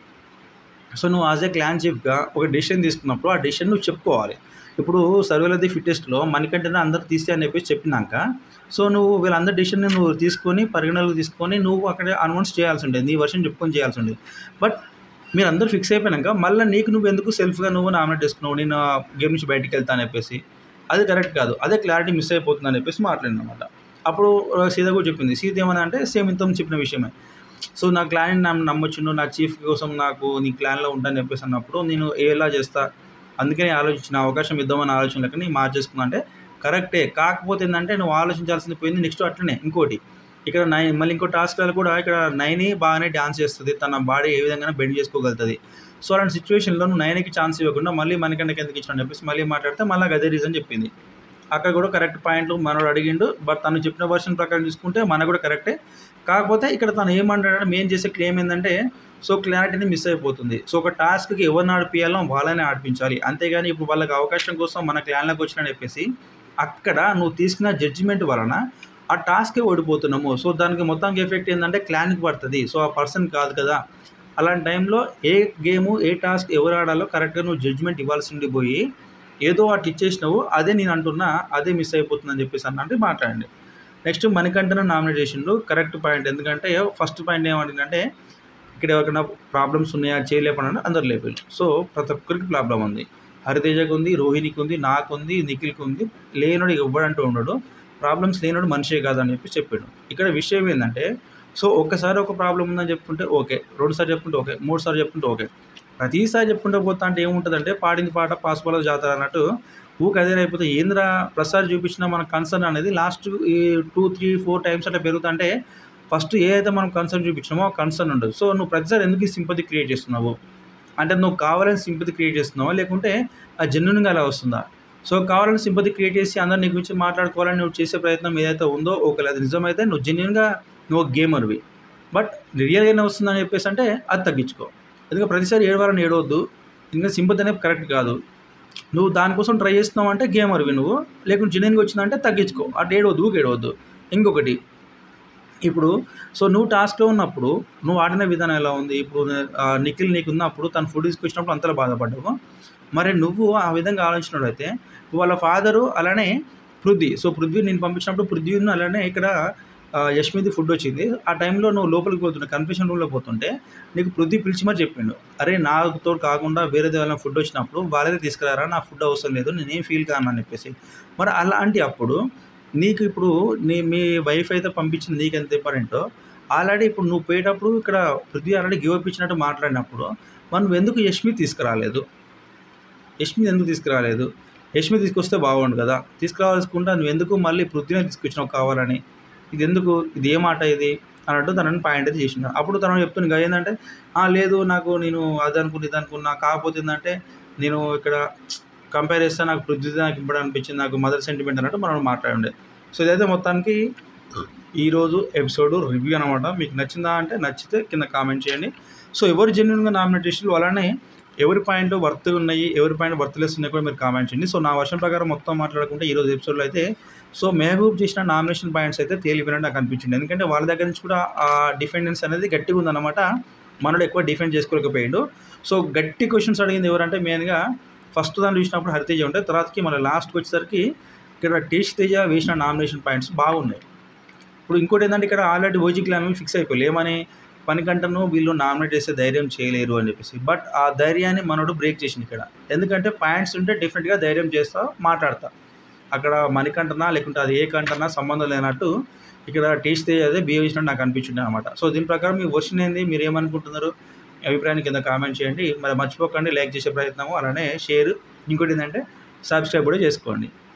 సో నువ్వు యాజ్ ఏ క్లాన్ చీఫ్గా ఒక డెసిషన్ తీసుకున్నప్పుడు ఆ డెసిషన్ నువ్వు చెప్పుకోవాలి. ఇప్పుడు సర్వేల్ ఆఫ్ ది ఫిట్టెస్ట్లో మనకంటేనే అందరు తీస్తే అని చెప్పేసి చెప్పినాక సో నువ్వు వీళ్ళందరి డెసిషన్ని నువ్వు తీసుకొని పరిగణలోకి తీసుకొని నువ్వు అక్కడ అనౌన్స్ చేయాల్సి ఉండేది, నీ వర్షన్ చెప్పుకొని చేయాల్సి ఉండేది. బట్ మీరు అందరూ ఫిక్స్ అయిపోయాక మళ్ళీ నీకు నువ్వు ఎందుకు సెల్ఫ్గా నువ్వు నామినేట్ చేసుకున్నావు, నేను గేమ్ నుంచి బయటికి వెళ్తాను చెప్పేసి, అది కరెక్ట్ కాదు, అదే క్లారిటీ మిస్ అయిపోతుందని చెప్పేసి మాట్లాడింది అనమాట. అప్పుడు సీత కూడా చెప్పింది. సీత ఏమన్నా అంటే సేమ్ ఇంత చెప్పిన విషయమే. సో నా క్లాన్ నన్ను నమ్మొచ్చును, నా చీఫ్ కోసం నాకు నీ క్లాన్లో ఉంటాను చెప్పేసి అన్నప్పుడు నేను ఎలా చేస్తా, అందుకని ఆలోచించిన అవకాశం ఇద్దామని ఆలోచన లెక్క నేను మార్చేసుకున్నా అంటే కరెక్టే. కాకపోతే ఏంటంటే నువ్వు ఆలోచించాల్సింది పోయింది. నెక్స్ట్ అట్లనే ఇంకోటి ఇక్కడ నైన్ మళ్ళీ ఇంకో టాస్క్లలో కూడా ఇక్కడ నైని బాగానే డాన్స్ చేస్తుంది, తన బాడీ ఏ విధంగా బెండ్ చేసుకోగలుగుతుంది. సో అలాంటి సిచ్యువేషన్లో నువ్వు నైన్కి ఛాన్స్ ఇవ్వకుండా మళ్ళీ మనకంటే ఎందుకు ఇచ్చిన చెప్పేసి మళ్ళీ మాట్లాడితే మళ్ళీ అదే రీజన్ చెప్పింది. అక్కడ కూడా కరెక్ట్ పాయింట్లు మనోడు అడిగిండు. బట్ తను చెప్పిన వర్షన్ ప్రకారం చూసుకుంటే మనకు కూడా కరెక్టే. కాకపోతే ఇక్కడ తను ఏమంటాడంటే మెయిన్ చేసే క్లెయిమ్ ఏంటంటే సో క్లారిటీని మిస్ అయిపోతుంది. సో ఒక టాస్క్కి ఎవరిని ఆడిపియాలో వాళ్ళనే ఆడిపించాలి, అంతేగాని ఇప్పుడు వాళ్ళకి అవకాశం కోసం మన క్లాన్లోకి వచ్చినా చెప్పేసి అక్కడ నువ్వు తీసుకున్న జడ్జిమెంట్ వలన ఆ టాస్కే ఓడిపోతున్నాము. సో దానికి మొత్తానికి ఎఫెక్ట్ ఏంటంటే క్లాన్కి పడుతుంది, సో ఆ పర్సన్ కాదు కదా. అలాంటి టైంలో ఏ గేము ఏ టాస్క్ ఎవరు ఆడాలో కరెక్ట్గా నువ్వు జడ్జిమెంట్ ఇవ్వాల్సింది పోయి ఏదో అటు ఇచ్చేసినావు, అదే నేను అంటున్నా అదే మిస్ అయిపోతుందని చెప్పేసి అన్న అంటే మాట్లాడండి. నెక్స్ట్ మణికంఠను నామినేట్ చేసిండు, కరెక్ట్ పాయింట్. ఎందుకంటే ఫస్ట్ పాయింట్ ఏమంటుందంటే ఇక్కడ ఎవరికైనా ప్రాబ్లమ్స్ ఉన్నాయా చేయలేపనంటే అందరు లేపారు. సో ప్రతి ఒక్కరికి ప్రాబ్లం ఉంది, హరితేజకు ఉంది, రోహిణికి ఉంది, నాకు ఉంది, నిఖిల్కి ఉంది. లేనుడు ఇవ్వడంటూ ఉండడు, ప్రాబ్లమ్స్ లేనుడు మనిషే కాదని చెప్పి చెప్పాడు. ఇక్కడ విషయం ఏంటంటే సో ఒక్కసారి ఒక ప్రాబ్లం ఉందని చెప్పుకుంటే ఓకే, రెండుసార్లు చెప్పుకుంటే ఓకే, మూడు సార్లు చెప్పుకుంటే ఓకే, ప్రతిసారి చెప్పుకుంటే పోతా అంటే ఏముంటుందంటే పాడింది పాట పాసుపాల జాతర అన్నట్టు ఊకి అదే అయిపోతే ఏంద్రా ప్రసాద్ చూపించిన మన కన్సర్న్ అనేది లాస్ట్ ఈ టూ త్రీ ఫోర్ టైమ్స్ అట్లా పెరుగుతుంటే ఫస్ట్ ఏ అయితే మనం కన్సర్న్ చూపించినామో ఆ కన్సర్న్ ఉండదు. సో నువ్వు ప్రతిసారి ఎందుకు ఈ సింపతి క్రియేట్ చేస్తున్నావు అంటే నువ్వు కావాలని సింపతి క్రియేట్ చేస్తున్నావా లేకుంటే ఆ జెన్యున్గా అలా వస్తుందా? సో కావాలని సింపతి క్రియేట్ చేసి అందరు నీ గురించి మాట్లాడుకోవాలని నువ్వు చేసే ప్రయత్నం ఏదైతే ఉందో ఒకవేళ అది నిజమైతే నువ్వు జెన్యున్గా నువ్వు గేమర్వి. బట్ రియల్గానే వస్తుందని చెప్పేసి అంటే అది తగ్గించుకో. ఎందుకంటే ప్రతిసారి ఏడవాలని ఏడవద్దు, ఇంకా సింపతి అనేది కరెక్ట్ కాదు. నువ్వు దానికోసం ట్రై చేస్తున్నావు అంటే గేమర్వి నువ్వు, లేకుంటే జెన్యున్గా వచ్చిందంటే తగ్గించుకో, అటు ఏడవద్దు ఊకి ఏడవద్దు. ఇంకొకటి ఇప్పుడు సో నువ్వు టాస్క్లో ఉన్నప్పుడు నువ్వు ఆడిన విధానం ఎలా ఉంది? ఇప్పుడు నిఖిల్ నీకు ఉన్నప్పుడు తను ఫుడ్ తీసుకొచ్చినప్పుడు అంతలా బాధపడ్డావు, మరి నువ్వు ఆ విధంగా ఆలోచించినట్లయితే వాళ్ళ ఫాదరు అలానే పృథ్వీ, సో పృథ్వీ నేను పంపించినప్పుడు పృథ్వీని అలానే ఇక్కడ యష్మిది ఫుడ్ వచ్చింది. ఆ టైంలో నువ్వు లోపలికి పోతుంటే కన్ఫ్యూషన్ రూమ్లో పోతుంటే నీకు పృథ్వీ పిలిచి మరి చెప్పిండు, అరే నాతో కాకుండా వేరేది ఏమైనా ఫుడ్ వచ్చినప్పుడు వాళ్ళదే తీసుకురారా, నా ఫుడ్ అవసరం లేదు, నేనేం ఫీల్ కాను అని చెప్పేసి. మరి అలాంటి అప్పుడు నీకు ఇప్పుడు నీ మీ వైఫ్ అయితే పంపించింది నీకు ఎంత ఇంపార్టెంటో ఆల్రెడీ ఇప్పుడు నువ్వు పోయేటప్పుడు ఇక్కడ పృథ్వీ ఆల్రెడీ గివ్ అప్ ఇచ్చినట్టు మాట్లాడినప్పుడు మరి నువ్వు ఎందుకు యష్మి తీసుకురాలేదు? యష్మి ఎందుకు తీసుకురాలేదు? యష్మి తీసుకొస్తే బాగుండు కదా, తీసుకురావాల్సుకుంటా నువ్వు ఎందుకు మళ్ళీ పృథ్వీనే తీసుకొచ్చినావు కావాలని? ఇది ఎందుకు, ఇది ఏ మాట ఇది అన్నట్టు తనని పాయింట్ అయితే చేసిన. అప్పుడు తను చెప్తుంది ఏంటంటే లేదు నాకు నేను అది అనుకుని ఇది అనుకున్నా, కాకపోతే ఏంటంటే నేను ఇక్కడ కంపేర్ చేస్తే నాకు పృథ్వీ నాకు ఇప్పుడు అనిపించింది, నాకు మదర్ సెంటిమెంట్ అన్నట్టు మనం మాట్లాడండి. సో ఇదైతే మొత్తానికి ఈరోజు ఎపిసోడ్ రివ్యూ అనమాట. మీకు నచ్చిందా అంటే నచ్చితే కింద కామెంట్ చేయండి. సో ఎవరు జెన్యున్గా నామినేట్ చేసి అలానే ఎవరి పాయింట్ వర్త్ ఉన్నాయి ఎవరి పాయింట్ వర్త్లెస్ ఉన్నాయి కూడా మీరు కామెంట్ చేయండి. సో నా వర్షం ప్రకారం మొత్తం మాట్లాడుకుంటే ఈరోజు ఎపిసోడ్లో అయితే సో మెహబూబ్ చేసిన నామినేషన్ పాయింట్స్ అయితే తేలిపోయినట్టు నాకు అనిపించింది. ఎందుకంటే వాళ్ళ దగ్గర నుంచి కూడా ఆ డిఫెండెన్స్ అనేది గట్టిగా ఉందన్నమాట, మనోడు ఎక్కువ డిఫెండ్ చేసుకోలేకపోయాడు. సో గట్టి క్వశ్చన్స్ అడిగింది ఎవరంటే మెయిన్గా ఫస్ట్ దాన్ని చూసినప్పుడు హరితేజ ఉంటాయి, తర్వాతకి మన లాస్ట్కి వచ్చేసరికి ఇక్కడ టేస్ట్ తేజ వేసిన నామినేషన్ పాయింట్స్ బాగున్నాయి. ఇప్పుడు ఇంకోటి ఏంటంటే ఇక్కడ ఆల్రెడీ ఓజీ క్లాన్ ఫిక్స్ అయిపోయి ఏమని పనికంటను వీళ్ళు నామినేట్ చేసే ధైర్యం చేయలేరు అని చెప్పేసి. బట్ ఆ ధైర్యాన్ని మనోడు బ్రేక్ చేసింది ఇక్కడ. ఎందుకంటే పాయింట్స్ ఉంటే డిఫరెంట్గా ధైర్యం చేస్తా మాట్లాడతా, అక్కడ మణికంటనా లేకుంటే అది ఏ కంటనా సంబంధం లేనట్టు ఇక్కడ టేస్ట్ తేజ అదే బిహేవ్ చేసినట్టు నాకు అనిపించింది అనమాట. సో దీని ప్రకారం మీ వర్షన్ ఏంది, మీరు ఏమనుకుంటున్నారు అభిప్రాయాన్ని కింద కామెంట్ చేయండి. మరి మర్చిపోకండి లైక్ చేసే ప్రయత్నము అలానే షేర్, ఇంకోటి ఏంటంటే సబ్స్క్రైబ్ కూడా చేసుకోండి.